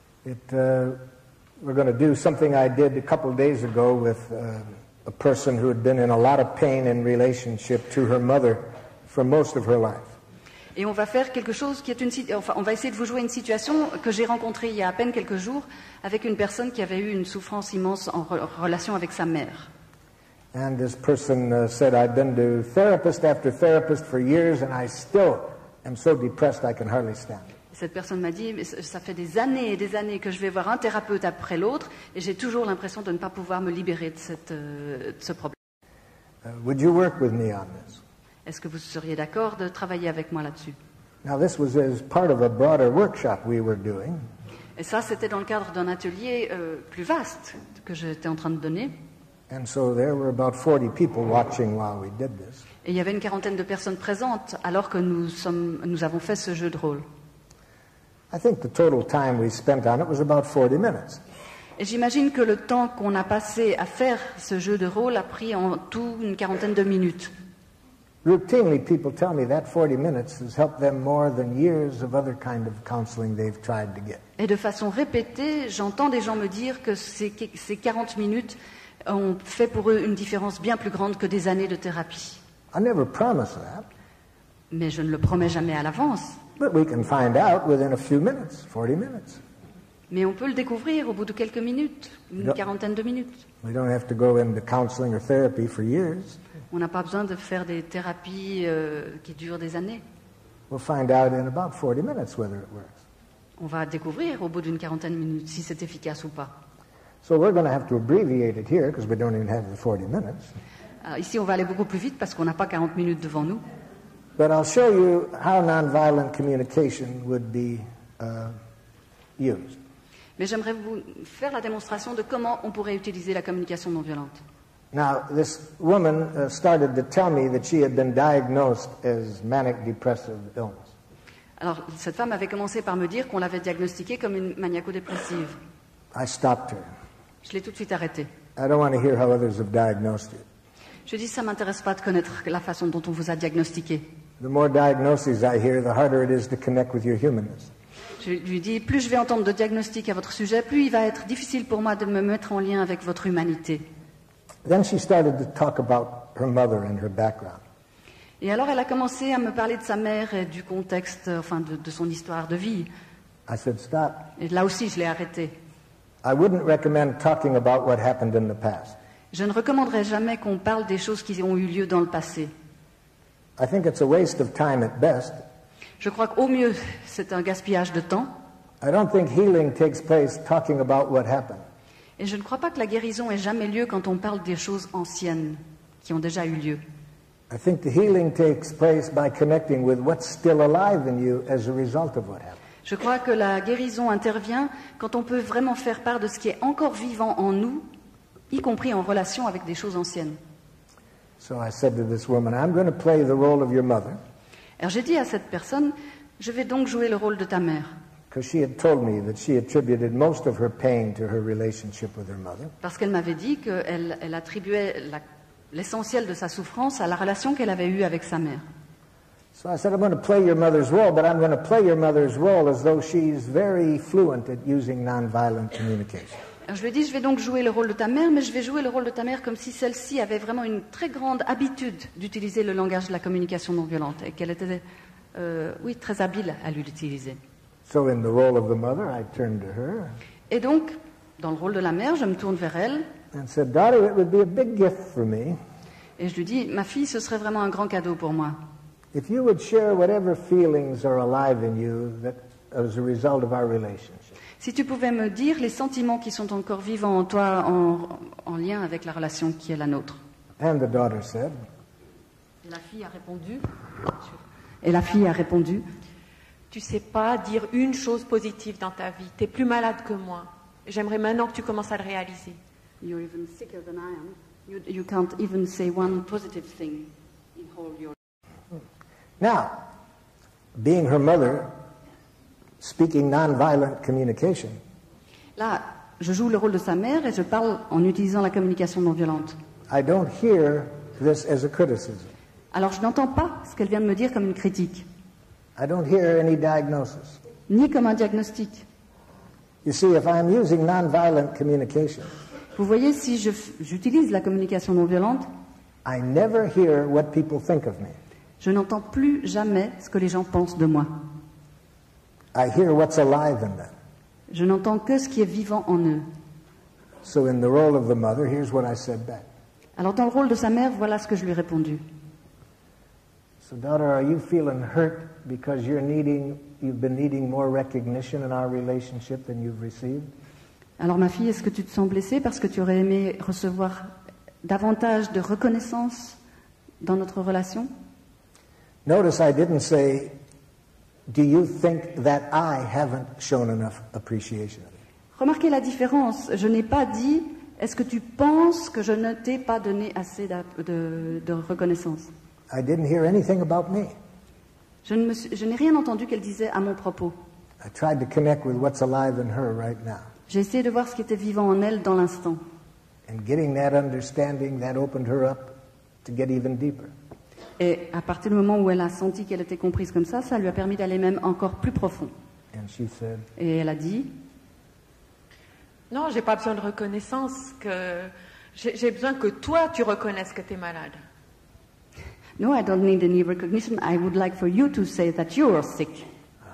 A: We're going to do something I did a couple of days ago with a person who had been in a lot of pain in relationship to her mother for most of her life.
B: Et on va faire quelque chose qui est on va essayer de vous jouer une situation que j'ai rencontrée il y a à peine quelques jours avec une personne qui avait eu une souffrance immense en relation avec sa mère.
A: And this person said, I've been to therapist after therapist for years and I still am so depressed I can hardly stand.
B: Cette personne m'a dit, mais ça fait des années et des années que je vais voir un thérapeute après l'autre et j'ai toujours l'impression de ne pas pouvoir me libérer de ce problème.
A: Would you work with me on this?
B: Est-ce que vous seriez d'accord de travailler avec moi là-dessus?
A: Now this was as part of a broader workshop we were doing.
B: Et ça, c'était dans le cadre d'un atelier plus vaste que j'étais en train de donner.
A: And so there were about 40 people watching while we did this.
B: Et il y avait une quarantaine de personnes présentes alors que nous avons fait ce jeu de rôle.
A: I think the total time we spent on it was about 40 minutes.
B: Et j'imagine que le temps qu'on a passé à faire ce jeu de rôle a pris en tout une quarantaine de minutes.
A: Routinely, people tell me that 40 minutes has helped them more than years of other kind of counseling they've tried to get.
B: Et de façon répétée, j'entends des gens me dire que ces 40 minutes ont fait pour eux une différence bien plus grande que des années de thérapie.
A: I never promise that.
B: Mais je ne le promets jamais à l'avance.
A: But we can find out within a few minutes, 40 minutes.
B: Mais on peut le découvrir au bout de quelques minutes, une quarantaine de minutes.
A: We don't have to go into counseling or therapy for years.
B: On n'a pas besoin de faire des thérapies qui durent des années.
A: We'll find out in about 40 minutes whether it works.
B: On va découvrir au bout d'une quarantaine de minutes si c'est efficace ou pas.
A: So we're going to have to abbreviate it here because we don't even have the 40 minutes.
B: Alors, ici, on va aller beaucoup plus vite parce qu'on n'a pas 40 minutes devant nous.
A: But I'll show you how nonviolent communication would be used.
B: Mais j'aimerais vous faire la démonstration de comment on pourrait utiliser la communication non violente.
A: Now, this woman started to tell me that she had been diagnosed as manic depressive illness.
B: Alors, cette femme avait commencé par me dire qu'on l'avait diagnostiquée comme une maniaco-dépressive.
A: I stopped her.
B: Je l'ai tout de suite arrêtée.
A: I don't want to hear how others have diagnosed it.
B: Je dis, ça ne m'intéresse pas de connaître la façon dont on vous a diagnostiqué.
A: The more diagnoses I hear, the harder it is to connect with your humanness.
B: Je lui dis, plus je vais entendre de diagnostics à votre sujet, plus il va être difficile pour moi de me mettre en lien avec votre humanité.
A: Then she started to talk about her mother and her background.
B: Et alors elle a commencé à me parler de sa mère et du contexte, enfin de son histoire de vie.
A: I said, stop.
B: Et là aussi, je l'ai arrêtée.
A: I wouldn't recommend talking about what happened in the past.
B: Je ne recommanderais jamais qu'on parle des choses qui ont eu lieu dans le passé.
A: I think it's a waste of time at best.
B: Je crois qu'au mieux, c'est un gaspillage de temps.
A: I don't think healing takes place talking about what happened.
B: Et je ne crois pas que la guérison ait jamais lieu quand on parle des choses anciennes qui ont déjà eu lieu.
A: I think the healing takes place by connecting with what's still alive in you as a result of what happened.
B: Je crois que la guérison intervient quand on peut vraiment faire part de ce qui est encore vivant en nous, y compris en relation avec des choses anciennes.
A: So I said to this woman, I'm going to play the role of your mother.
B: Alors j'ai dit à cette personne, je vais donc jouer le rôle de ta mère.
A: Because she had told me that she attributed most of her pain to her relationship with her mother.
B: Parce qu'elle m'avait dit qu'elle attribuait l'essentiel de sa souffrance à la relation qu'elle avait eue avec sa mère.
A: So I said, I'm going to play your mother's role, but I'm going to play your mother's role as though she's very fluent at using nonviolent communication.
B: Alors je lui ai dit, je vais donc jouer le rôle de ta mère, mais je vais jouer le rôle de ta mère comme si celle-ci avait vraiment une très grande habitude d'utiliser le langage de la communication non violente et qu'elle était, très habile à l'utiliser.
A: So in the role of the mother, I turned to her.
B: Et donc, dans le rôle de la mère, je me tourne vers elle.
A: And said, Daughter, it would be a big gift for me
B: Et je lui dis, ma fille, ce serait vraiment un grand cadeau pour moi.
A: if you would share whatever feelings are alive in you that as a result of our relationship.
B: Si tu pouvais me dire les sentiments qui sont encore vivants en toi en lien avec la relation qui est la nôtre.
A: And the daughter said,
B: Et la fille a répondu,
C: Tu sais pas dire une chose positive dans ta vie. Tu es plus malade que moi. J'aimerais maintenant que tu commences à le réaliser.
B: You're even sicker than I am. You can't even say one positive thing in whole your...
A: now, being her mother, speaking nonviolent communication,
B: Là, je joue le rôle de sa mère et je parle en utilisant la communication non violente.
A: I don't hear this as a criticism.
B: Alors je n'entends pas ce qu'elle vient de me dire comme une critique,
A: I don't hear any diagnosis.
B: ni comme un diagnostic.
A: You see, if I'm using nonviolent communication,
B: Vous voyez, si j'utilise la communication non violente,
A: I never hear what people think of me.
B: je n'entends plus jamais ce que les gens pensent de moi.
A: I hear what's alive in them.
B: Je n'entends que ce qui est vivant en eux.
A: So in the rôle of the mother, here's what I said back.
B: Alors dans le rôle de sa mère, voilà ce que je lui ai répondu.
A: So, daughter, are you feeling hurt because you've been needing more recognition in our relationship than you've received?
B: Alors ma fille, est-ce que tu te sens blessée parce que tu aurais aimé recevoir davantage de reconnaissance dans notre relation?
A: Notice I didn't say, do you think that I haven't shown enough appreciation?
B: Remarquez la différence. Je n'ai pas dit, est-ce que tu penses que je ne t'ai pas donné assez de reconnaissance?
A: I didn't hear anything about me.
B: Je n'ai rien entendu qu'elle disait à mon propos.
A: I tried to connect with what's alive in her right now.
B: J'ai essayé de voir ce qui était vivant en elle dans l'instant.
A: And getting that understanding, that opened her up to get even deeper.
B: Et à partir du moment où elle a senti qu'elle était comprise comme ça lui a permis d'aller même encore plus profond.
A: And she said,
B: Et elle a dit,
C: Non, j'ai pas besoin de reconnaissance. J'ai besoin que toi, tu reconnaisses que tu es malade.
B: no, I don't need any recognition. I would like for you to say that you are sick.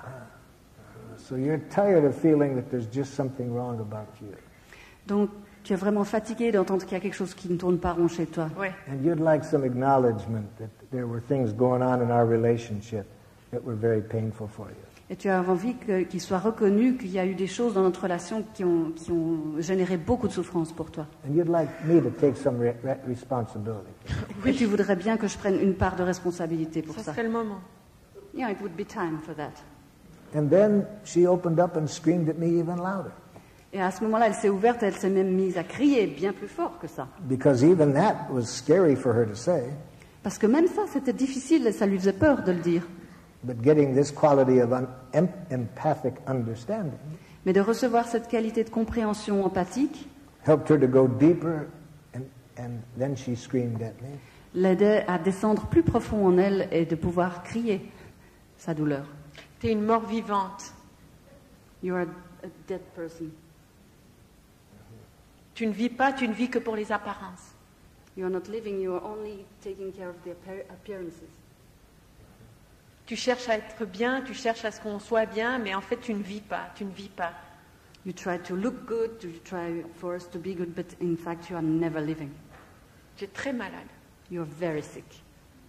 A: so you're tired of feeling that there's just something wrong about you.
B: Donc, tu es vraiment fatigué d'entendre qu'il y a quelque chose qui ne tourne pas rond chez toi.
C: Ouais.
A: And you'd like some acknowledgement that there were things going on in our relationship that were very painful for you.
B: Et tu as envie qu'il soit reconnu qu'il y a eu des choses dans notre relation qui ont généré beaucoup de souffrance pour toi.
A: And you'd like me to take some responsibility.
B: Et tu voudrais bien que je prenne une part de responsabilité pour
C: Ça
B: ça.
C: serait le moment.
B: Yeah, it would be time for that.
A: And then she opened up and screamed at me even louder.
B: Et à ce moment-là, elle s'est ouverte et elle s'est même mise à crier bien plus fort que ça.
A: Because even that was scary for her to say.
B: Parce que même ça, c'était difficile et ça lui faisait peur de le dire.
A: But getting this quality of empathic understanding
B: Mais de recevoir cette qualité de compréhension empathique
A: helped her to go deeper, and then she screamed at me.
B: l'aidait à descendre plus profond en elle et de pouvoir crier sa douleur.
C: Tu es une mort vivante.
B: You are a dead person.
C: Tu ne vis pas, tu ne vis que pour les apparences.
B: You are not living, you are only taking care of the appearances.
C: Tu cherches à être bien, tu cherches à ce qu'on soit bien, mais en fait tu ne vis pas, tu ne vis pas.
B: You try to look good, you try for us to be good, but in fact you are never living.
C: Tu es très malade.
B: You are very sick.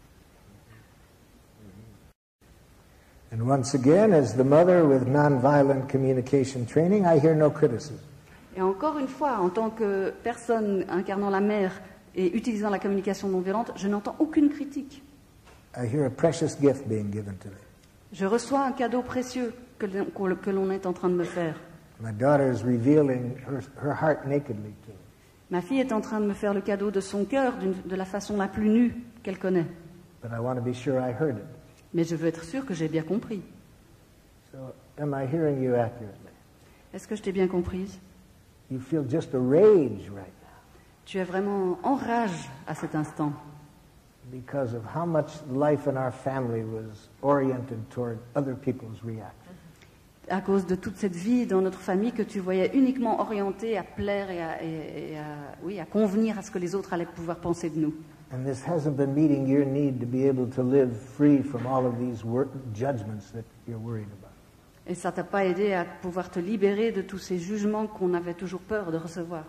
A: And once again, as the mother with nonviolent communication training, I hear no criticism.
B: Et encore une fois, en tant que personne incarnant la mère et utilisant la communication non violente, je n'entends aucune critique.
A: I hear a precious gift being given to me.
B: Je reçois un cadeau précieux que l'on est en train de me faire.
A: My daughter is revealing her heart nakedly to me.
B: Ma fille est en train de me faire le cadeau de son cœur de la façon la plus nue qu'elle connaît.
A: But I want to be sure I heard it.
B: Mais je veux être sûre que j'ai bien compris.
A: So, am I hearing you accurately?
B: Est-ce que je t'ai bien comprise?
A: You feel just a rage right now
B: Tu es vraiment en rage à cet instant
A: because of how much life in our family was oriented toward other people's reactions.
B: à cause de toute cette vie dans notre famille que tu voyais uniquement orientée à plaire et à convenir à ce que les autres allaient pouvoir penser de nous.
A: And this hasn't been meeting your need to be able to live free from all of these judgments that you're worried about.
B: Et ça t'a pas aidé à pouvoir te libérer de tous ces jugements qu'on avait toujours peur de recevoir.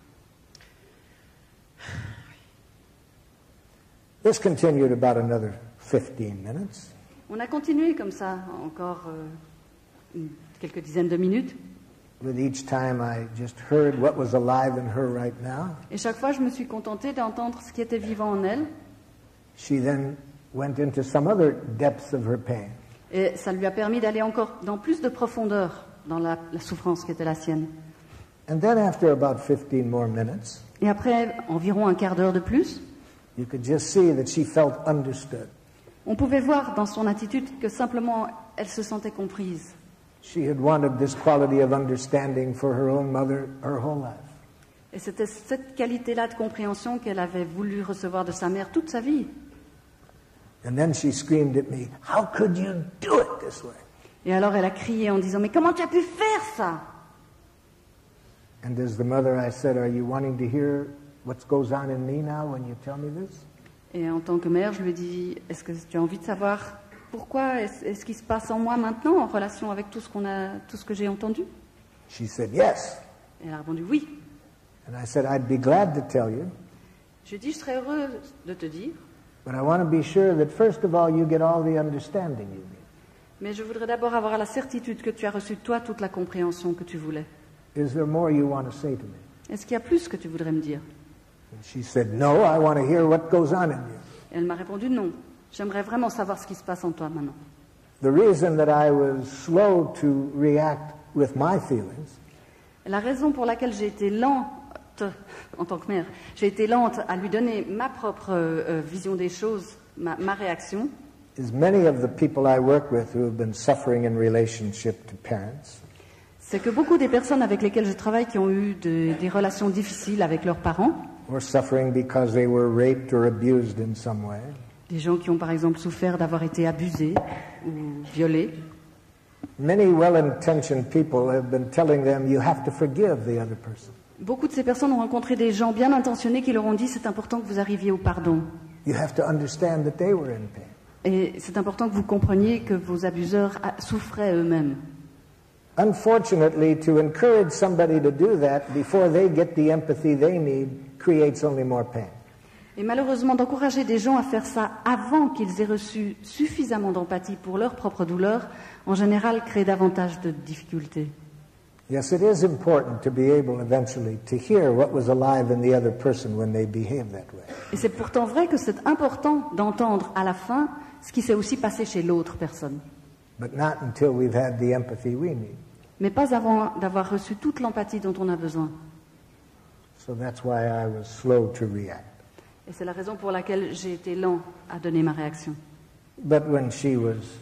A: This continued about another 15 minutes.
B: On a continué comme ça encore quelques dizaines de minutes.
A: With each time I just heard what was alive in her right now.
B: Et chaque fois, je me suis contentée d'entendre ce qui était vivant en elle.
A: She then went into some other depths of her pain.
B: Et ça lui a permis d'aller encore dans plus de profondeur dans la souffrance qui était la sienne.
A: And then after about 15 more minutes,
B: Et après environ un quart d'heure de plus,
A: you could just see that she felt understood.
B: on pouvait voir dans son attitude que simplement elle se sentait comprise.
A: She had wanted this quality of understanding for her own mother her whole life.
B: Et c'était cette qualité-là de compréhension qu'elle avait voulu recevoir de sa mère toute sa vie.
A: And then she screamed at me, "How could you do it this way?"
B: Et alors elle a crié en disant « Mais comment tu as pu faire ça ?»
A: And as the mother, I said, "Are you wanting to hear what goes on in me now when you tell me this?"
B: Et en tant que mère, je lui ai dit « Est-ce que tu as envie de savoir pourquoi est-ce qu'il se passe en moi maintenant en relation avec tout ce que j'ai entendu ?»
A: She said, "Yes."
B: Et elle a répondu « Oui ».
A: And I said, "I'd be glad to tell you,
B: Je lui ai dit, je serais heureuse de te dire,
A: but I want to be sure that first of all you get all the understanding you need.
B: mais je voudrais d'abord avoir la certitude que tu as reçu, toi, toute la compréhension que tu voulais.
A: Is there more you want to say to me?
B: Est-ce qu'il y a plus que tu voudrais me dire?
A: And she said, no, I want to hear what goes on in you.
B: Et elle m'a répondu, non. J'aimerais vraiment savoir ce qui se passe en toi maintenant.
A: The reason that I was slow to react with my feelings
B: Et la raison pour laquelle j'ai été lente, en tant que mère, j'ai été lente à lui donner ma propre vision des choses, ma réaction,
A: is many of the people I work with who have been suffering in relationship to parents
B: c'est que beaucoup des personnes avec lesquelles je travaille qui ont eu des relations difficiles avec leurs parents,
A: were suffering because they were raped or abused in some way,
B: des gens qui ont par exemple souffert d'avoir été abusés ou violés,
A: many well-intentioned people have been telling them you have to forgive the other person.
B: beaucoup de ces personnes ont rencontré des gens bien intentionnés qui leur ont dit c'est important que vous arriviez au pardon.
A: You have to understand that they were in pain.
B: Et c'est important que vous compreniez que vos abuseurs souffraient eux-mêmes.
A: Unfortunately, to encourage somebody to do that before they get the empathy they need creates only more pain.
B: Et malheureusement, d'encourager des gens à faire ça avant qu'ils aient reçu suffisamment d'empathie pour leur propre douleur, en général, crée davantage de difficultés.
A: Yes, it is important to be able eventually to hear what was alive in the other person when they behave that way.
B: Et c'est pourtant vrai que c'est important d'entendre à la fin ce qui s'est aussi passé chez l'autre personne.
A: But not until we've had the empathy we need.
B: Mais pas avant d'avoir reçu toute l'empathie dont on a besoin.
A: So that's why I was slow to react.
B: Et c'est la raison pour laquelle j'ai été lent à donner ma réaction.
A: But when she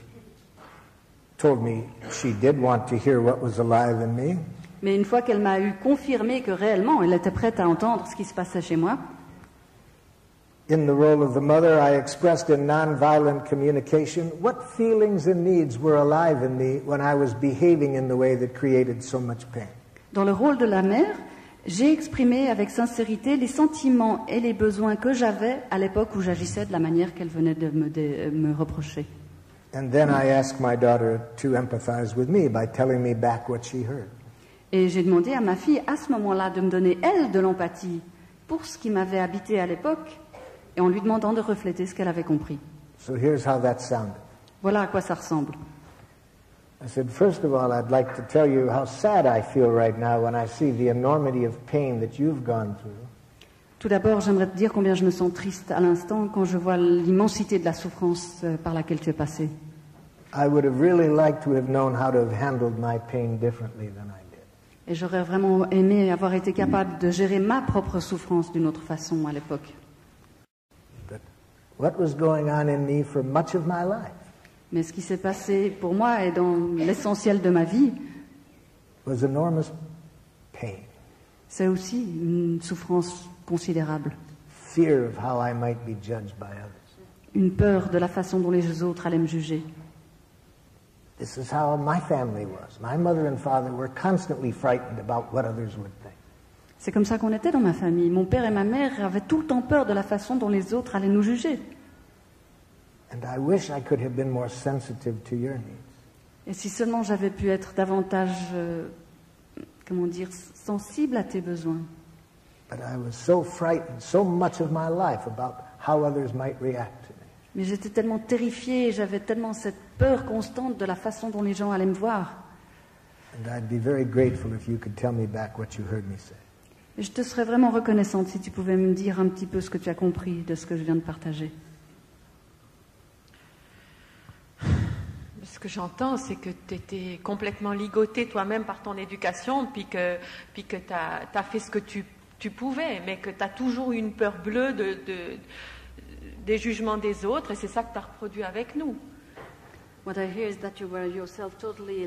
A: told me she did want to hear what was alive in me,
B: Mais une fois qu'elle m'a eu confirmé que réellement elle était prête à entendre ce qui se passait chez moi,
A: in the role of the mother, I expressed in nonviolent communication what feelings and needs were alive in me when I was behaving in the way that created so much pain.
B: dans le rôle de la mère, j'ai exprimé avec sincérité les sentiments et les besoins que j'avais à l'époque où j'agissais de la manière qu'elle venait de me reprocher.
A: And then I asked my daughter to empathize with me by telling me back what she heard.
B: Et j'ai demandé à ma fille à ce moment-là de me donner, elle, de l'empathie pour ce qui m'avait habité à l'époque et en lui demandant de refléter ce qu'elle avait compris.
A: So here's how that sounded.
B: Voilà à quoi ça ressemble.
A: I said, first of all, I'd like to tell you how sad I feel right now when I see the enormity of pain that you've gone through.
B: Tout d'abord, j'aimerais te dire combien je me sens triste à l'instant quand je vois l'immensité de la souffrance par laquelle tu es passé.
A: I would have really liked to have known how to have handled my pain differently than I did.
B: Et j'aurais vraiment aimé avoir été capable de gérer ma propre souffrance d'une autre façon à l'époque.
A: But what was going on in me for much of my life
B: Mais ce qui s'est passé pour moi et dans l'essentiel de ma vie,
A: was enormous pain,
B: c'est aussi une souffrance considérable.
A: fear of how I might be judged by others.
B: Une peur de la façon dont les autres allaient me juger.
A: This is how my family was. My mother and father were constantly frightened about what others would think.
B: C'est comme ça qu'on était dans ma famille. Mon père et ma mère avaient tout le temps peur de la façon dont les autres allaient nous juger.
A: And I wish I could have been more sensitive to your needs.
B: Et si seulement j'avais pu être davantage, sensible à tes besoins.
A: But I was so frightened so much of my life about how others might react to me.
B: Mais j'étais tellement terrifiée, j'avais tellement cette peur constante de la façon dont les gens allaient me voir.
A: And I'd be very grateful if you could tell me back what you heard me say.
B: Et je te serais vraiment reconnaissante si tu pouvais me dire un petit peu ce que tu as compris de ce que je viens de partager.
C: Ce que j'entends, c'est que tu étais complètement ligoté toi-même par ton éducation, puis que tu as fait ce que tu pouvais, mais que tu as toujours eu une peur bleue des jugements des autres, et c'est ça que tu as reproduit avec nous.
B: What I hear is that you were yourself totally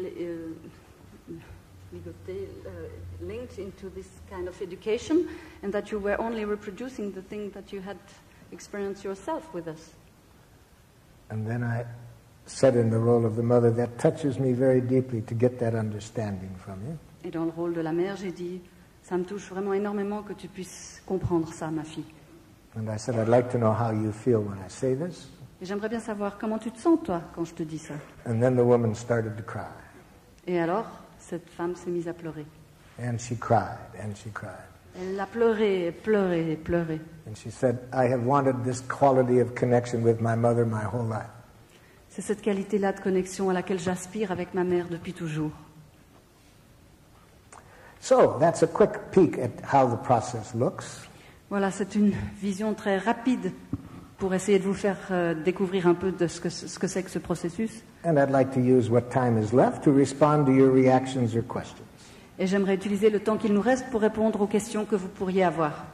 B: linked into this kind of education, and that you were only reproducing the thing that you had experienced yourself with us.
A: And then I said in the role of the mother, that touches me very deeply to get that understanding from you.
B: Et dans le rôle de la mère, j'ai dit, ça me touche vraiment énormément que tu puisses comprendre ça, ma fille.
A: And I said, I'd like to know how you feel when I say this.
B: Et j'aimerais bien savoir comment tu te sens, toi, quand je te dis ça.
A: And then the woman started to cry.
B: Et alors, cette femme s'est mise à pleurer.
A: And she cried, and she cried.
B: Elle a pleuré, pleuré, pleuré.
A: And she said, I have wanted this quality of connection with my mother my whole life.
B: C'est cette qualité-là de connexion à laquelle j'aspire avec ma mère depuis toujours.
A: So that's a quick peek at how the process looks.
B: Voilà, c'est une vision très rapide pour essayer de vous faire découvrir un peu de ce que c'est que ce processus.
A: And I'd like to use what time is left to respond to your reactions or questions.
B: Et j'aimerais utiliser le temps qu'il nous reste pour répondre aux questions que vous pourriez avoir.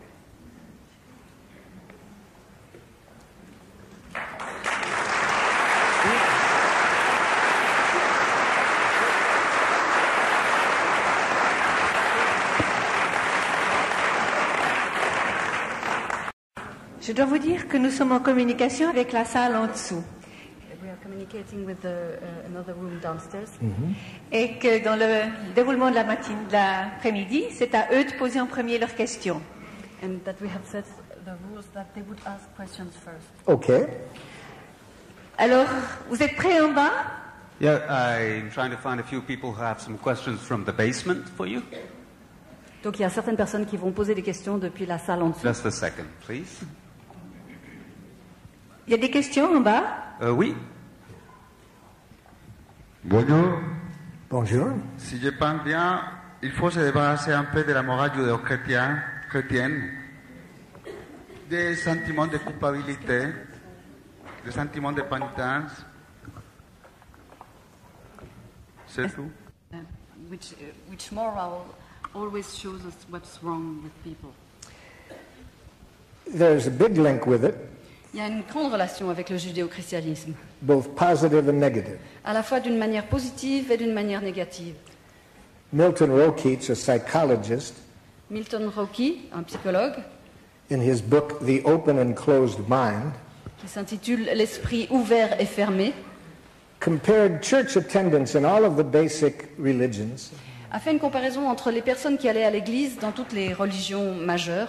D: Je dois vous dire que nous sommes en communication avec la salle en dessous.
B: We are communicating with another room downstairs.
D: Et que dans le déroulement de l'après-midi, c'est à eux de poser en premier leurs questions.
B: And that we have set the rules that they would ask questions first.
A: Okay.
D: Alors, vous êtes prêts en bas?
E: Yeah, I'm trying to find a few people who have some questions from the basement for you.
B: Donc il y a certaines personnes qui vont poser des questions depuis la salle en dessous.
E: Just a second, please.
D: Il y a des questions en bas?
E: Oui.
F: Bonjour.
A: Bonjour.
F: Si je pense bien, il faut se débarrasser un peu de la morale judéo-chrétienne, des sentiments de culpabilité, des sentiments de pénitence. C'est tout.
B: Which moral always shows us what's wrong with people.
A: There's a big link with it,
B: Il y a une grande relation avec le judéo-christianisme,
A: both positive and negative.
B: à la fois d'une manière positive et d'une manière négative.
A: Milton Rokeach, a psychologist,
B: Milton Rocky, un psychologue,
A: in his book The Open and Closed Mind,
B: qui s'intitule L'esprit ouvert et fermé,
A: compared church attendance in all of the basic religions
B: a fait une comparaison entre les personnes qui allaient à l'église dans toutes les religions majeures,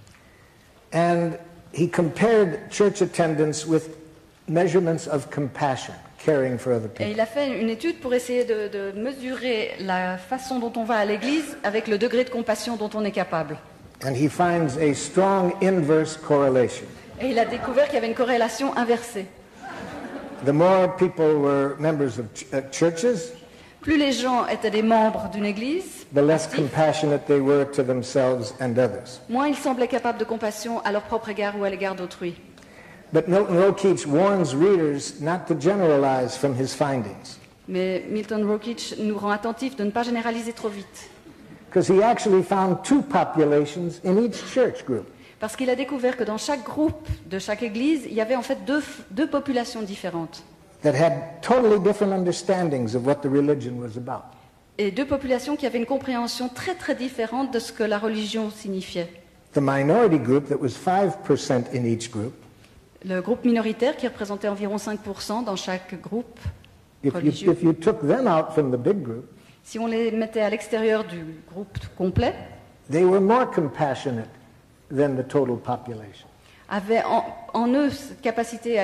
A: and he compared church attendance with measurements of compassion, caring for other
B: et
A: people.
B: il a fait une étude pour essayer de mesurer la façon dont on va à l'église avec le degré de compassion dont on est capable.
A: And he finds a strong inverse correlation.
B: Et il a découvert qu'il y avait une corrélation inversée.
A: The more people were members of churches,
B: Plus les gens étaient des membres d'une église,
A: the less
B: actifs,
A: compassionate they were to themselves and others.
B: moins ils semblaient capables de compassion à leur propre égard ou à l'égard d'autrui.
A: But Milton Rokeach warns readers not to generalize from his findings,
B: Mais Milton Rokeach nous rend attentifs de ne pas généraliser trop vite.
A: because he actually found two populations in each church group.
B: Parce qu'il a découvert que dans chaque groupe de chaque église, il y avait en fait deux populations différentes.
A: That had totally different understandings of what the religion was about.
B: Et deux populations qui avaient une compréhension très très différente de ce que la religion signifiait.
A: The minority group that was 5% in each group,
B: Le groupe minoritaire qui représentait environ 5% dans chaque groupe religieux.
A: if you took them out from the big group,
B: Si on les mettait à l'extérieur du groupe complet,
A: they were more compassionate than the total population.
B: avaient en eux cette capacité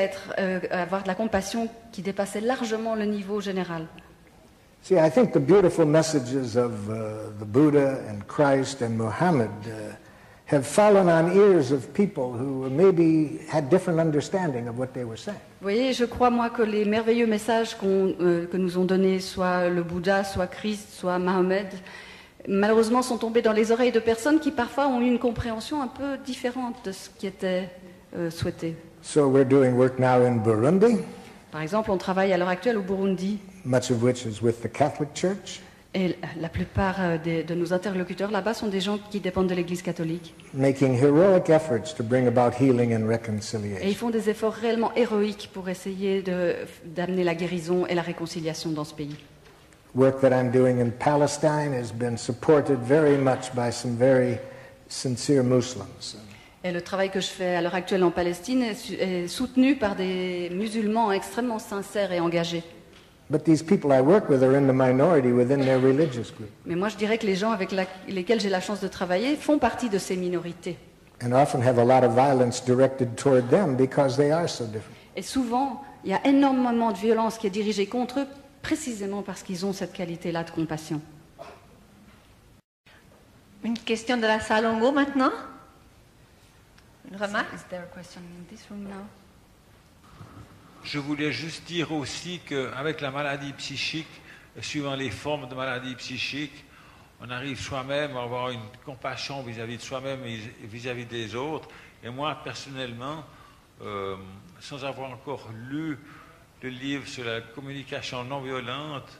B: à avoir de la compassion qui dépassait largement le niveau général.
A: See, I think the beautiful messages of the Buddha and Christ and Muhammad have fallen on ears of people who maybe had different understanding of what they were saying.
B: Vous voyez, je crois moi que les merveilleux messages que nous ont donnés soit le Bouddha, soit Christ, soit Mahomet, malheureusement sont tombés dans les oreilles de personnes qui parfois ont eu une compréhension un peu différente de ce qui était souhaité.
A: So we're doing work now in Burundi,
B: Par exemple, on travaille à l'heure actuelle au Burundi,
A: much of which is with the Catholic Church,
B: et la plupart de nos interlocuteurs là-bas sont des gens qui dépendent de l'Église catholique.
A: making heroic efforts to bring about healing and
B: Et ils
A: reconciliation.
B: font des efforts réellement héroïques pour essayer d'amener la guérison et la réconciliation dans ce pays.
A: Work that I'm doing in Palestine has been supported very much by some very sincere Muslims.
B: Et le travail que je fais à l'heure actuelle en Palestine est soutenu par des musulmans extrêmement sincères et engagés.
A: But these people I work with are in the minority within their religious group,
B: Mais moi, je dirais que les gens avec lesquels j'ai la chance de travailler font partie de ces minorités.
A: and often have a lot of violence directed toward them because they are so different.
B: Et souvent, il y a énormément de violence qui est dirigée contre eux, précisément parce qu'ils ont cette qualité-là de compassion.
D: Une question de la salle en haut maintenant. Une remarque?
B: Is there a question in this room now?
G: Je voulais juste dire aussi qu'avec la maladie psychique, suivant les formes de maladie psychique, on arrive soi-même à avoir une compassion vis-à-vis de soi-même et vis-à-vis des autres. Et moi, personnellement, sans avoir encore lu le livre sur la communication non violente,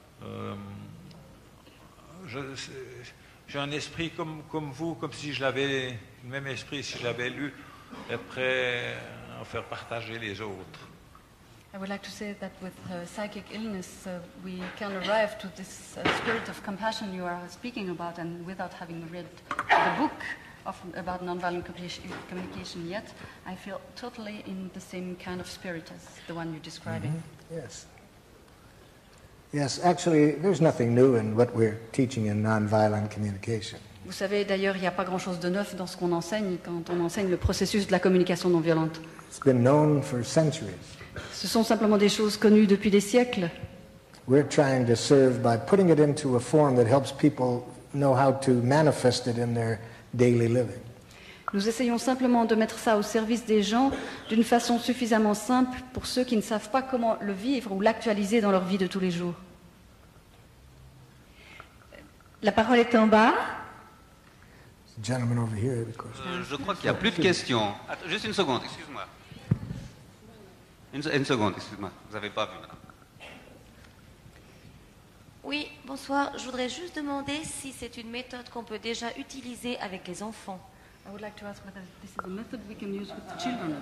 G: j'ai un esprit comme vous, comme si je l'avais, le même esprit si je l'avais lu, et prêt à en faire partager les autres.
B: I would like to say that with psychic illness, we can arrive to this spirit of compassion you are speaking about, and without having read the book about nonviolent communication yet, I feel totally in the same kind of spirit as the one you're describing.
A: Yes. Yes, actually, there's nothing new in what we're teaching in nonviolent communication.
B: Vous savez, d'ailleurs, il n'y a pas grand-chose de neuf dans ce qu'on enseigne quand on enseigne le processus de la communication non violente.
A: It's been known for centuries.
B: Ce sont simplement des choses connues depuis des siècles.
A: We're trying to serve by putting it into a form that helps people know how to manifest it in their daily living.
B: Nous essayons simplement de mettre ça au service des gens d'une façon suffisamment simple pour ceux qui ne savent pas comment le vivre ou l'actualiser dans leur vie de tous les jours.
D: La parole est en bas.
A: The gentleman over here had a question.
E: Je crois qu'il n'y a plus de questions. Attends, juste une seconde, excuse-moi. Une seconde, excuse-moi. Vous n'avez pas vu, madame.
H: Oui, bonsoir. Je voudrais juste demander si c'est une méthode qu'on peut déjà utiliser avec les enfants.
B: I would like to ask whether this is a method we can use with the children.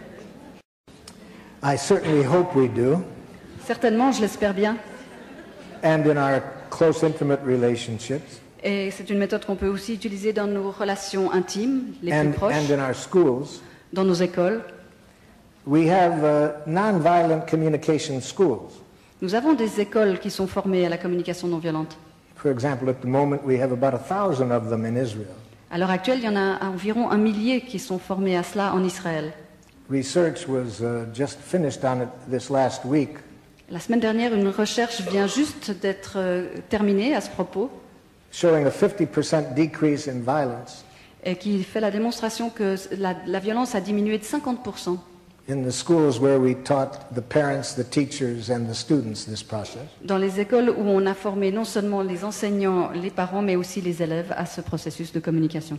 A: I certainly hope we do.
B: Certainement, je l'espère bien.
A: And in our close, intimate relationships.
B: Et c'est une méthode qu'on peut aussi utiliser dans nos relations intimes, les plus proches,
A: and in our schools.
B: dans nos écoles.
A: We have nonviolent communication schools.
B: Nous avons des écoles qui sont formées à la communication non violente.
A: For example, at the moment we have about 1,000 of them in Israel.
B: À l'heure actuelle, il y en a environ 1 millier qui sont formés à cela en Israël.
A: Research was just finished on it this last week.
B: La semaine dernière, une recherche vient juste d'être terminée à ce propos,
A: showing a 50% decrease in violence
B: et qui fait la démonstration que la violence a diminué de 50%
A: in the schools where we taught the parents, the teachers, and the students this process.
B: dans les écoles où on a formé non seulement les enseignants, les parents, mais aussi les élèves à ce processus de communication.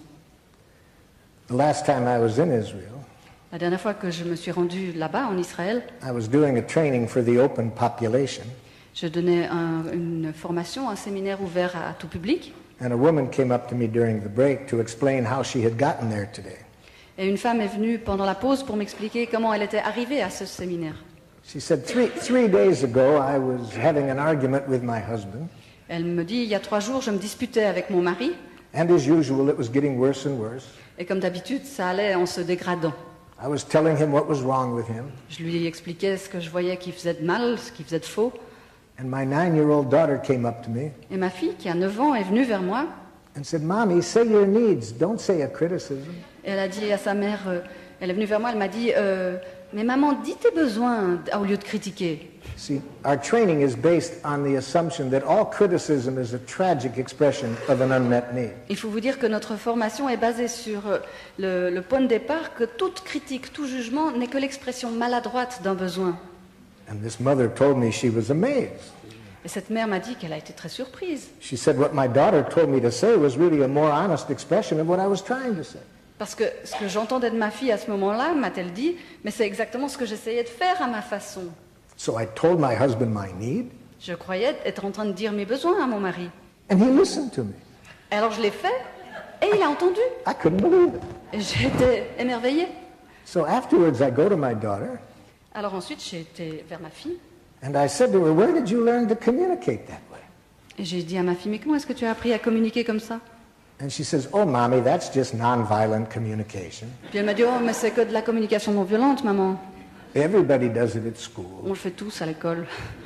A: The last time I was in Israel,
B: La dernière fois que je me suis rendue là-bas, en Israël,
A: I was doing a training for the open population,
B: je donnais une formation, un séminaire ouvert à tout public,
A: and a woman came up to me during the break to explain how she had gotten there today.
B: et une femme est venue pendant la pause pour m'expliquer comment elle était arrivée à ce séminaire.
A: She said, three days ago, I was having an argument with my husband,
B: Elle me dit, il y a 3 jours, je me disputais avec mon mari,
A: and as usual, it was getting worse and worse.
B: et comme d'habitude, ça allait en se dégradant.
A: I was telling him what was wrong with him,
B: Je lui expliquais ce que je voyais qui faisait de mal, ce qui faisait de faux.
A: and my 9-year-old daughter came up to me
B: Et ma fille, qui a 9 ans, est venue vers moi,
A: and said, Mommy, say your needs, don't say a criticism.
B: et elle a dit à sa mère, elle est venue vers moi, elle m'a dit, mais maman, dis tes besoins au lieu de critiquer.
A: See, our training is based on the assumption that all criticism is a tragic expression of an unmet need.
B: Il faut vous dire que notre formation est basée sur le point de départ que toute critique, tout jugement n'est que l'expression maladroite d'un besoin.
A: And this mother told me she was amazed.
B: Et cette mère m'a dit qu'elle a été très surprise,
A: She said what my daughter told me to say was really a more honest expression of what I was trying to say.
B: parce que ce que j'entendais de ma fille à ce moment-là, m'a-t-elle dit, mais c'est exactement ce que j'essayais de faire à ma façon.
A: So I told my husband my need,
B: Je croyais être en train de dire mes besoins à mon mari.
A: and he listened to me.
B: Et alors je l'ai fait, et il a entendu.
A: I couldn't believe it.
B: Et j'ai été émerveillée.
A: So afterwards, I go to my daughter,
B: Alors ensuite, j'ai été vers ma fille,
A: and I said to her, where did you learn to communicate that way?
B: et j'ai dit à ma fille, mais comment est-ce que tu as appris à communiquer comme ça?
A: And she says, oh, Mommy, that's just nonviolent communication.
B: Puis elle m'a dit, oh, mais c'est que de la communication non violente, maman.
A: Everybody does it at school.
B: On le fait tous à l'école.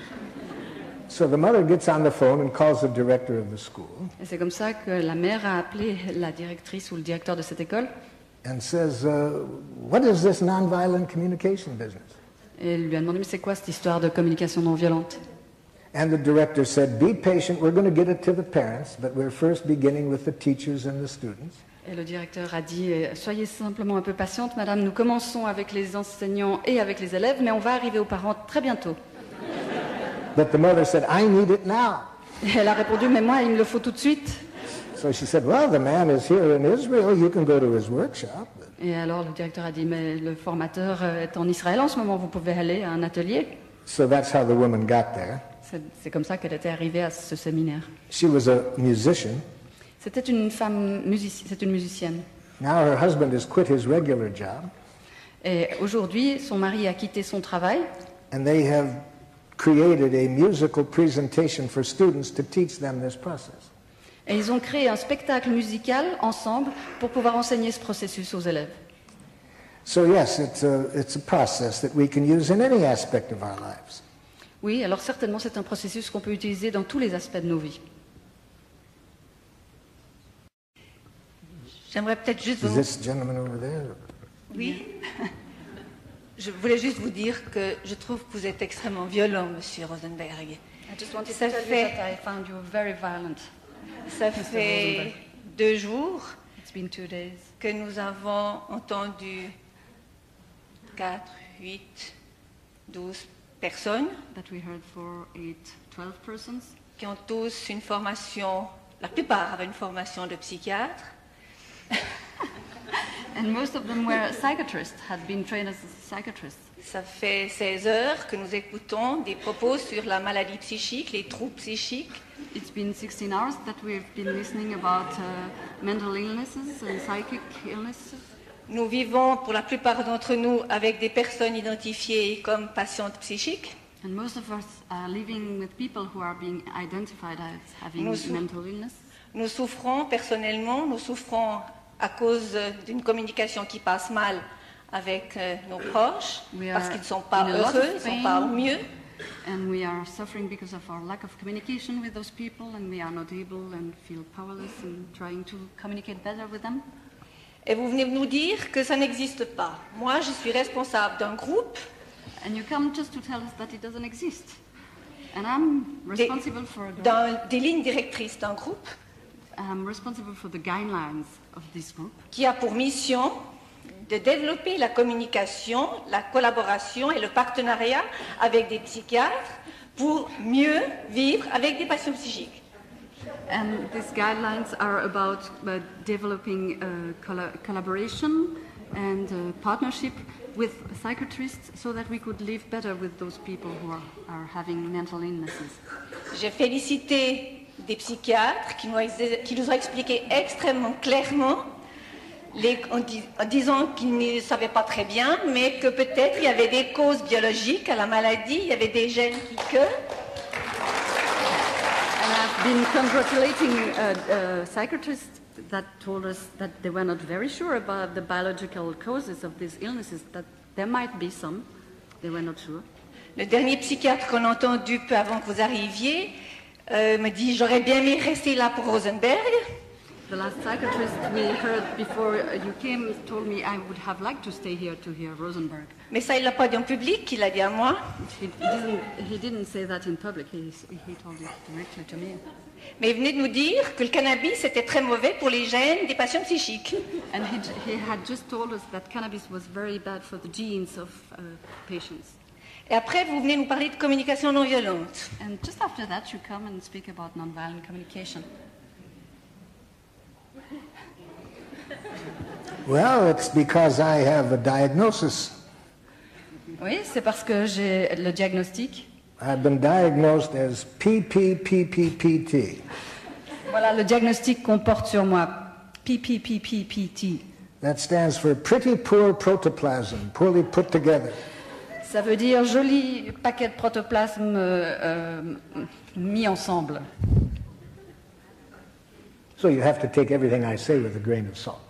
A: So the mother gets on the phone and calls the director of the school
B: Et c'est comme ça que la mère a appelé la directrice ou le directeur de cette école,
A: and says, what is this nonviolent communication business?
B: et elle lui a demandé, mais c'est quoi cette histoire de communication non violente?
A: And the director said, be patient, we're going to get it to the parents, but we're first beginning with the teachers and the students.
B: Et le directeur a dit, soyez simplement un peu patiente, madame, nous commençons avec les enseignants et avec les élèves, mais on va arriver aux parents très bientôt.
A: But the mother said, I need it now.
B: Et elle a répondu, mais moi, il me le faut tout de suite.
A: So she said, well, the man is here in Israel, you can go to his workshop.
B: Et alors le directeur a dit, mais le formateur est en Israël en ce moment, vous pouvez aller à un atelier.
A: So that's how the woman got there.
B: C'est comme ça qu'elle était arrivée à ce séminaire.
A: She was a musician.
B: C'était une femme c'est une musicienne.
A: Now her husband has quit his regular job.
B: Et aujourd'hui, son mari a quitté son travail.
A: And they have created a musical presentation for students to teach them this process.
B: Et ils ont créé un spectacle musical ensemble pour pouvoir enseigner ce processus aux élèves.
A: So yes, it's a process that we can use in any aspect of our lives.
B: Oui, alors certainement c'est un processus qu'on peut utiliser dans tous les aspects de nos vies.
D: J'aimerais peut-être juste
A: Is
D: vous...
A: this gentleman over there?
D: Oui. Je voulais juste vous dire que je trouve que vous êtes extrêmement violent, Monsieur Rosenberg.
B: I just wanted to
D: Ça
B: tell you
D: fait-
B: that I found you very violent.
D: Ça fait 2 jours
B: It's been 2 days
D: que nous avons entendu 4, 8, 12 personnes
B: that we heard 12 persons.
D: qui ont tous une formation, la plupart avaient une formation de psychiatre,
B: And most of them were psychiatrists, had been trained as psychiatrists.
D: Ça fait 16 heures que nous écoutons des propos sur la maladie psychique, les troubles psychiques.
B: It's been 16 hours that we've been listening about mental illnesses and psychic illnesses.
D: Nous vivons, pour la plupart d'entre nous, avec des personnes identifiées comme patientes psychiques.
B: And most of us are living with people who are being identified as having
D: Nous-
B: mental illness.
D: Nous souffrons personnellement, nous souffrons à cause d'une communication qui passe mal avec nos proches,
B: We
D: parce
B: are
D: qu'ils ne sont pas
B: in a lot of
D: heureux, ils ne sont pas
B: pain.
D: au mieux.
B: And we are suffering because of our lack of communication with those people, and we are not able and feel powerless in trying to communicate better with them.
D: Et vous venez nous dire que ça n'existe pas. Moi, je suis responsable d'un groupe
B: And you come just to tell us that it doesn't exist. And I'm
D: des,
B: responsible for the,
D: des lignes directrices d'un groupe
B: I'm responsible for the guidelines of this group,
D: qui a pour mission de développer la communication, la collaboration et le partenariat avec des psychiatres pour mieux vivre avec des patients psychiques.
B: and these guidelines are about developing collaboration and partnership with psychiatrists so that we could live better with those people who are having mental illnesses.
D: J'ai félicité des psychiatres qui nous ont expliqué extrêmement clairement, en disant qu'ils ne savaient pas très bien, mais que peut-être il y avait des causes biologiques à la maladie, il y avait des gènes qui
B: And I've been congratulating psychiatrists that told us that they were not very sure about the biological causes of these illnesses, that there might be some, they were not sure.
D: Le dernier psychiatre qu'on a entendu peu avant que vous arriviez me dit « J'aurais bien aimé rester là pour Rosenberg,
B: The last psychiatrist we heard before you came told me I would have liked to stay here to hear Rosenberg.
D: mais ça il l'a pas dit en public, il l'a dit à moi.
B: He didn't say that in public, he told it directly to me.
D: Mais il venait de nous dire que le cannabis était très mauvais pour les gènes des patients psychiques.
B: And he had just told us that cannabis was very bad for the genes of patients.
D: Et après, vous venez nous parler de communication non violente.
B: And just after that, you come and speak about nonviolent communication.
A: Well, it's because I have a diagnosis.
B: Oui, c'est parce que j'ai le diagnostic.
A: I've been diagnosed as PPPPPT.
B: Voilà le diagnostic qu'on porte sur moi. PPPPPT.
A: That stands for pretty poor protoplasm, poorly put together.
B: Ça veut dire joli paquet de protoplasme mis ensemble.
A: So you have to take everything I say with a grain of salt.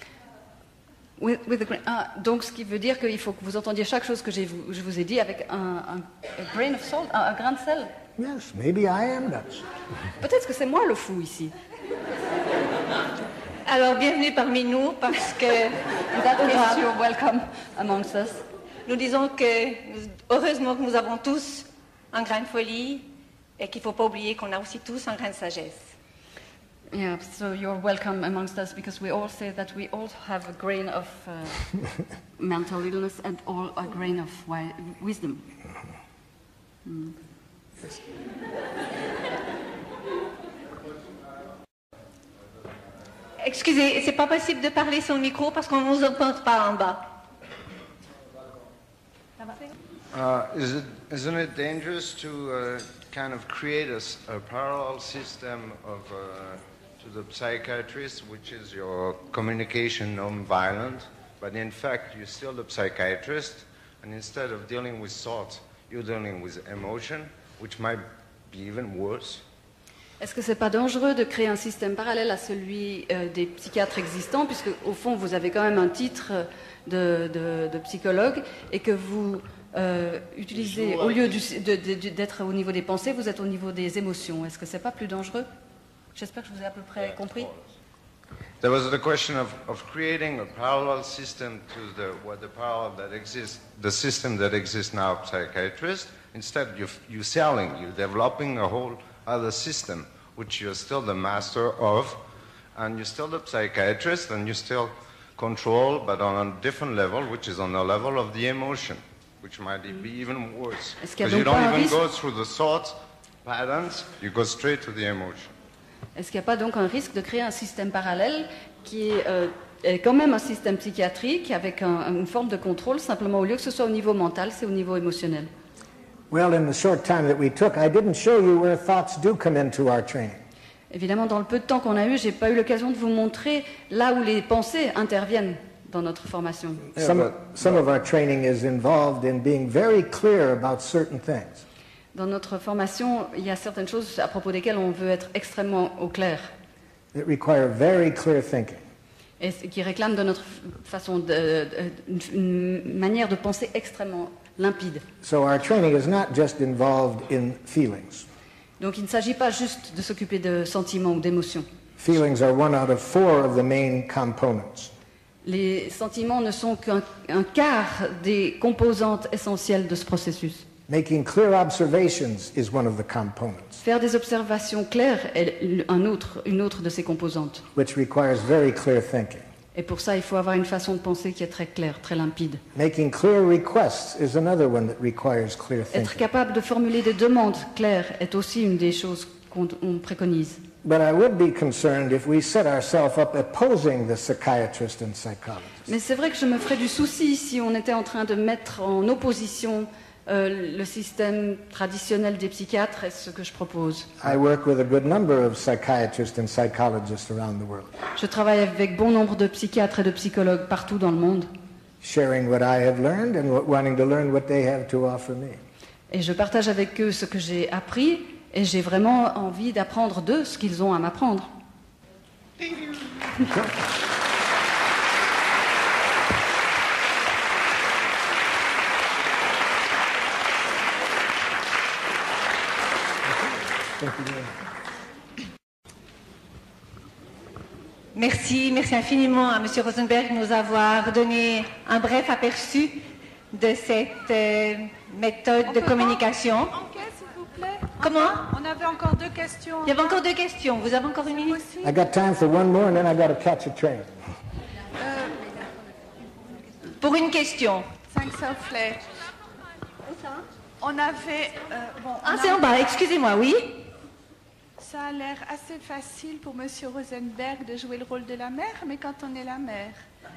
B: Donc, ce qui veut dire qu'il faut que vous entendiez chaque chose que je vous ai dit avec un grain of salt, un grain de sel.
A: Yes, maybe I am nuts.
B: Peut-être que c'est moi le fou ici.
D: Alors, bienvenue parmi nous parce que
B: In that case, you're welcome amongst us.
D: nous disons que, heureusement que nous avons tous un grain de folie, et qu'il ne faut pas oublier qu'on a aussi tous un grain de sagesse.
B: Yeah, so you're welcome amongst us because we all say that we all have a grain of mental illness and all a grain of wisdom.
D: Excusez, c'est pas possible de parler sur le micro parce qu'on ne nous entend pas en bas.
I: Isn't it dangerous to kind of create a parallel system of to the psychiatrist, which is your communication non-violent, but in fact you're still the psychiatrist, and instead of dealing with thoughts, you're dealing with emotion, which might be even worse?
B: Est-ce que c'est pas dangereux de créer un système parallèle à celui des psychiatres existants, puisque au fond vous avez quand même un titre de psychologue et que vous utilisez, au lieu d'être au niveau des pensées, vous êtes au niveau des émotions. Est-ce que c'est pas plus dangereux? J'espère que je vous ai à peu près compris.
I: There was the question of creating a parallel system to the system that exists now, psychiatrist. Instead, you're selling, you're developing a whole other system, which you're still the master of, and you're still the psychiatrist, and you still control, but on a different level, which is on the level of the emotion, which might be even worse. Because you don't even go through the thought patterns, you go straight to the emotion.
B: Est-ce qu'il n'y a pas donc un risque de créer un système parallèle qui est quand même un système psychiatrique avec une forme de contrôle, simplement au lieu que ce soit au niveau mental, c'est au niveau émotionnel?
A: Well, in the short time that we took, I didn't show you where thoughts do come into our training.
B: Évidemment, dans le peu de temps qu'on a eu, j'ai pas eu l'occasion de vous montrer là où les pensées interviennent dans notre formation.
A: Some of our training is involved in being very clear about certain things.
B: Dans notre formation, il y a certaines choses à propos desquelles on veut être extrêmement au clair.
A: That require very clear thinking.
B: Et qui réclament de notre façon une manière de penser extrêmement limpide.
A: So our training is not just involved in feelings.
B: Donc il ne s'agit pas juste de s'occuper de sentiments ou d'émotions.
A: Feelings are one out of 4 of the main components.
B: Les sentiments ne sont qu'un quart des composantes essentielles de ce processus.
A: Making clear observations is one of the components.
B: Faire des observations claires est une autre de ces composantes.
A: Which requires very clear thinking.
B: Et pour ça, il faut avoir une façon de penser qui est très claire, très limpide.
A: Making clear requests is another one that requires clear thinking.
B: Être capable de formuler des demandes claires est aussi une des choses qu'on préconise.
A: But I would be concerned if we set ourselves up opposing the psychiatrist and psychologist.
B: Mais c'est vrai que je me ferais du souci si on était en train de mettre en opposition le système traditionnel des psychiatres et ce que je propose.
A: I work with a good number of psychiatrists and psychologists around the world.
B: Je travaille avec bon nombre de psychiatres et de psychologues partout dans le monde.
A: Sharing what I have learned and wanting to learn what they have to offer me.
B: Et je partage avec eux ce que j'ai appris et j'ai vraiment envie d'apprendre d'eux ce qu'ils ont à m'apprendre.
D: Merci infiniment à M. Rosenberg de nous avoir donné un bref aperçu de cette méthode de communication.
J: Enquête, s'il vous plaît.
D: Comment?
J: On avait encore 2 questions.
D: Il y avait encore 2 questions. Vous avez encore une minute?
A: I got time for one more and then I got to catch a train.
D: Pour une question.
J: 5 soufflets. On avait...
D: c'est en bas, excusez-moi, oui?
J: Ça a l'air assez facile pour M. Rosenberg de jouer le rôle de la mère, mais quand on est la mère...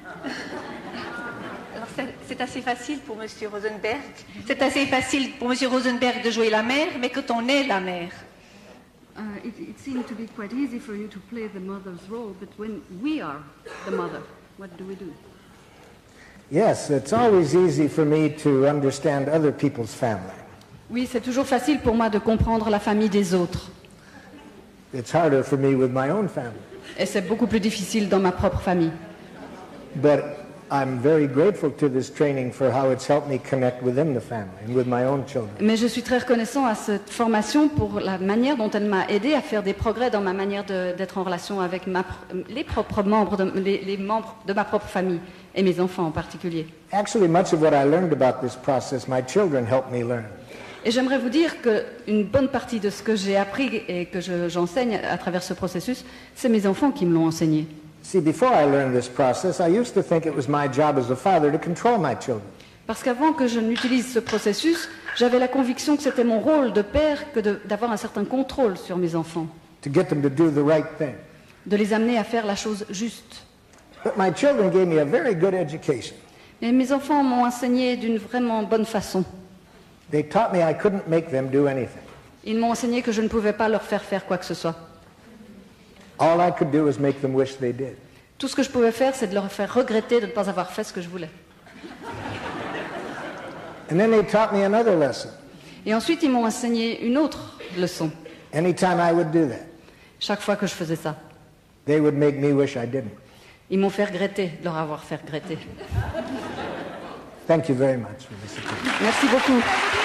D: Alors c'est assez facile pour M. Rosenberg. C'est assez facile pour M. Rosenberg de jouer la mère, mais quand on est la mère.
B: It seemed to be quite easy for you to play the mother's role, but when we are the mother, what do we do?
A: Yes, it's always easy for me to understand other people's family.
B: Oui, c'est toujours facile pour moi de comprendre la famille des autres.
A: It's harder for me with my own family.
B: Et c'est beaucoup plus difficile dans ma propre famille.
A: But I'm very grateful to this training for how it's helped me connect within the family and with my own children.
B: Mais je suis très reconnaissant à cette formation pour la manière dont elle m'a aidé à faire des progrès dans ma manière d'être en relation avec les membres de ma propre famille et mes enfants en particulier.
A: Actually, much of what I learned about this process, my children helped me learn.
B: Et j'aimerais vous dire qu'une bonne partie de ce que j'ai appris et que j'enseigne à travers ce processus, c'est mes enfants qui me l'ont enseigné.
A: See, before I learned this process, I used to think it was my job as a father to control my children.
B: Parce qu'avant que je n'utilise ce processus, j'avais la conviction que c'était mon rôle de père que d'avoir un certain contrôle sur mes enfants,
A: To get them to do the right thing.
B: de les amener à faire la chose juste.
A: But my children gave me a very good education.
B: Et mes enfants m'ont enseigné d'une vraiment bonne façon.
A: They taught me I couldn't make them do anything.
B: Ils m'ont enseigné que je ne pouvais pas leur faire faire quoi que ce soit.
A: All I could do was make them wish they did.
B: Tout ce que je pouvais faire, c'est de leur faire regretter de ne pas avoir fait ce que je voulais.
A: And then they taught me another lesson.
B: Et ensuite, ils m'ont enseigné une autre leçon.
A: Anytime I would do that,
B: Chaque fois que je faisais ça,
A: they would make me wish I didn't.
B: ils m'ont fait regretter de leur avoir fait regretter.
A: Thank you very much for this opinion.
B: Merci beaucoup.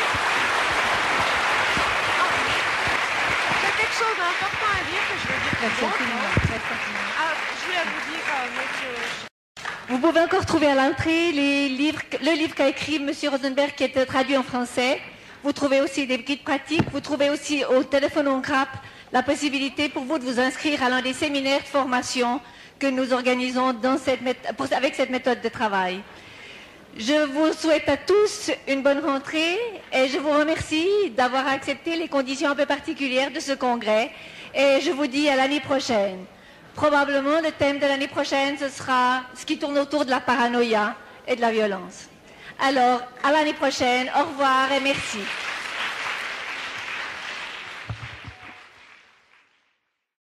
C: J'ai quelque chose d'important à dire que je veux dire tout le monde. Je voulais vous dire, monsieur...
D: Vous pouvez encore trouver à l'entrée le livre qu'a écrit M. Rosenberg qui est traduit en français. Vous trouvez aussi des guides pratiques. Vous trouvez aussi au téléphone on grappe la possibilité pour vous de vous inscrire à l'un des séminaires de formation que nous organisons avec cette méthode de travail. Je vous souhaite à tous une bonne rentrée et je vous remercie d'avoir accepté les conditions un peu particulières de ce congrès. Et je vous dis à l'année prochaine. Probablement, le thème de l'année prochaine, ce sera ce qui tourne autour de la paranoïa et de la violence. Alors, à l'année prochaine, au revoir et merci.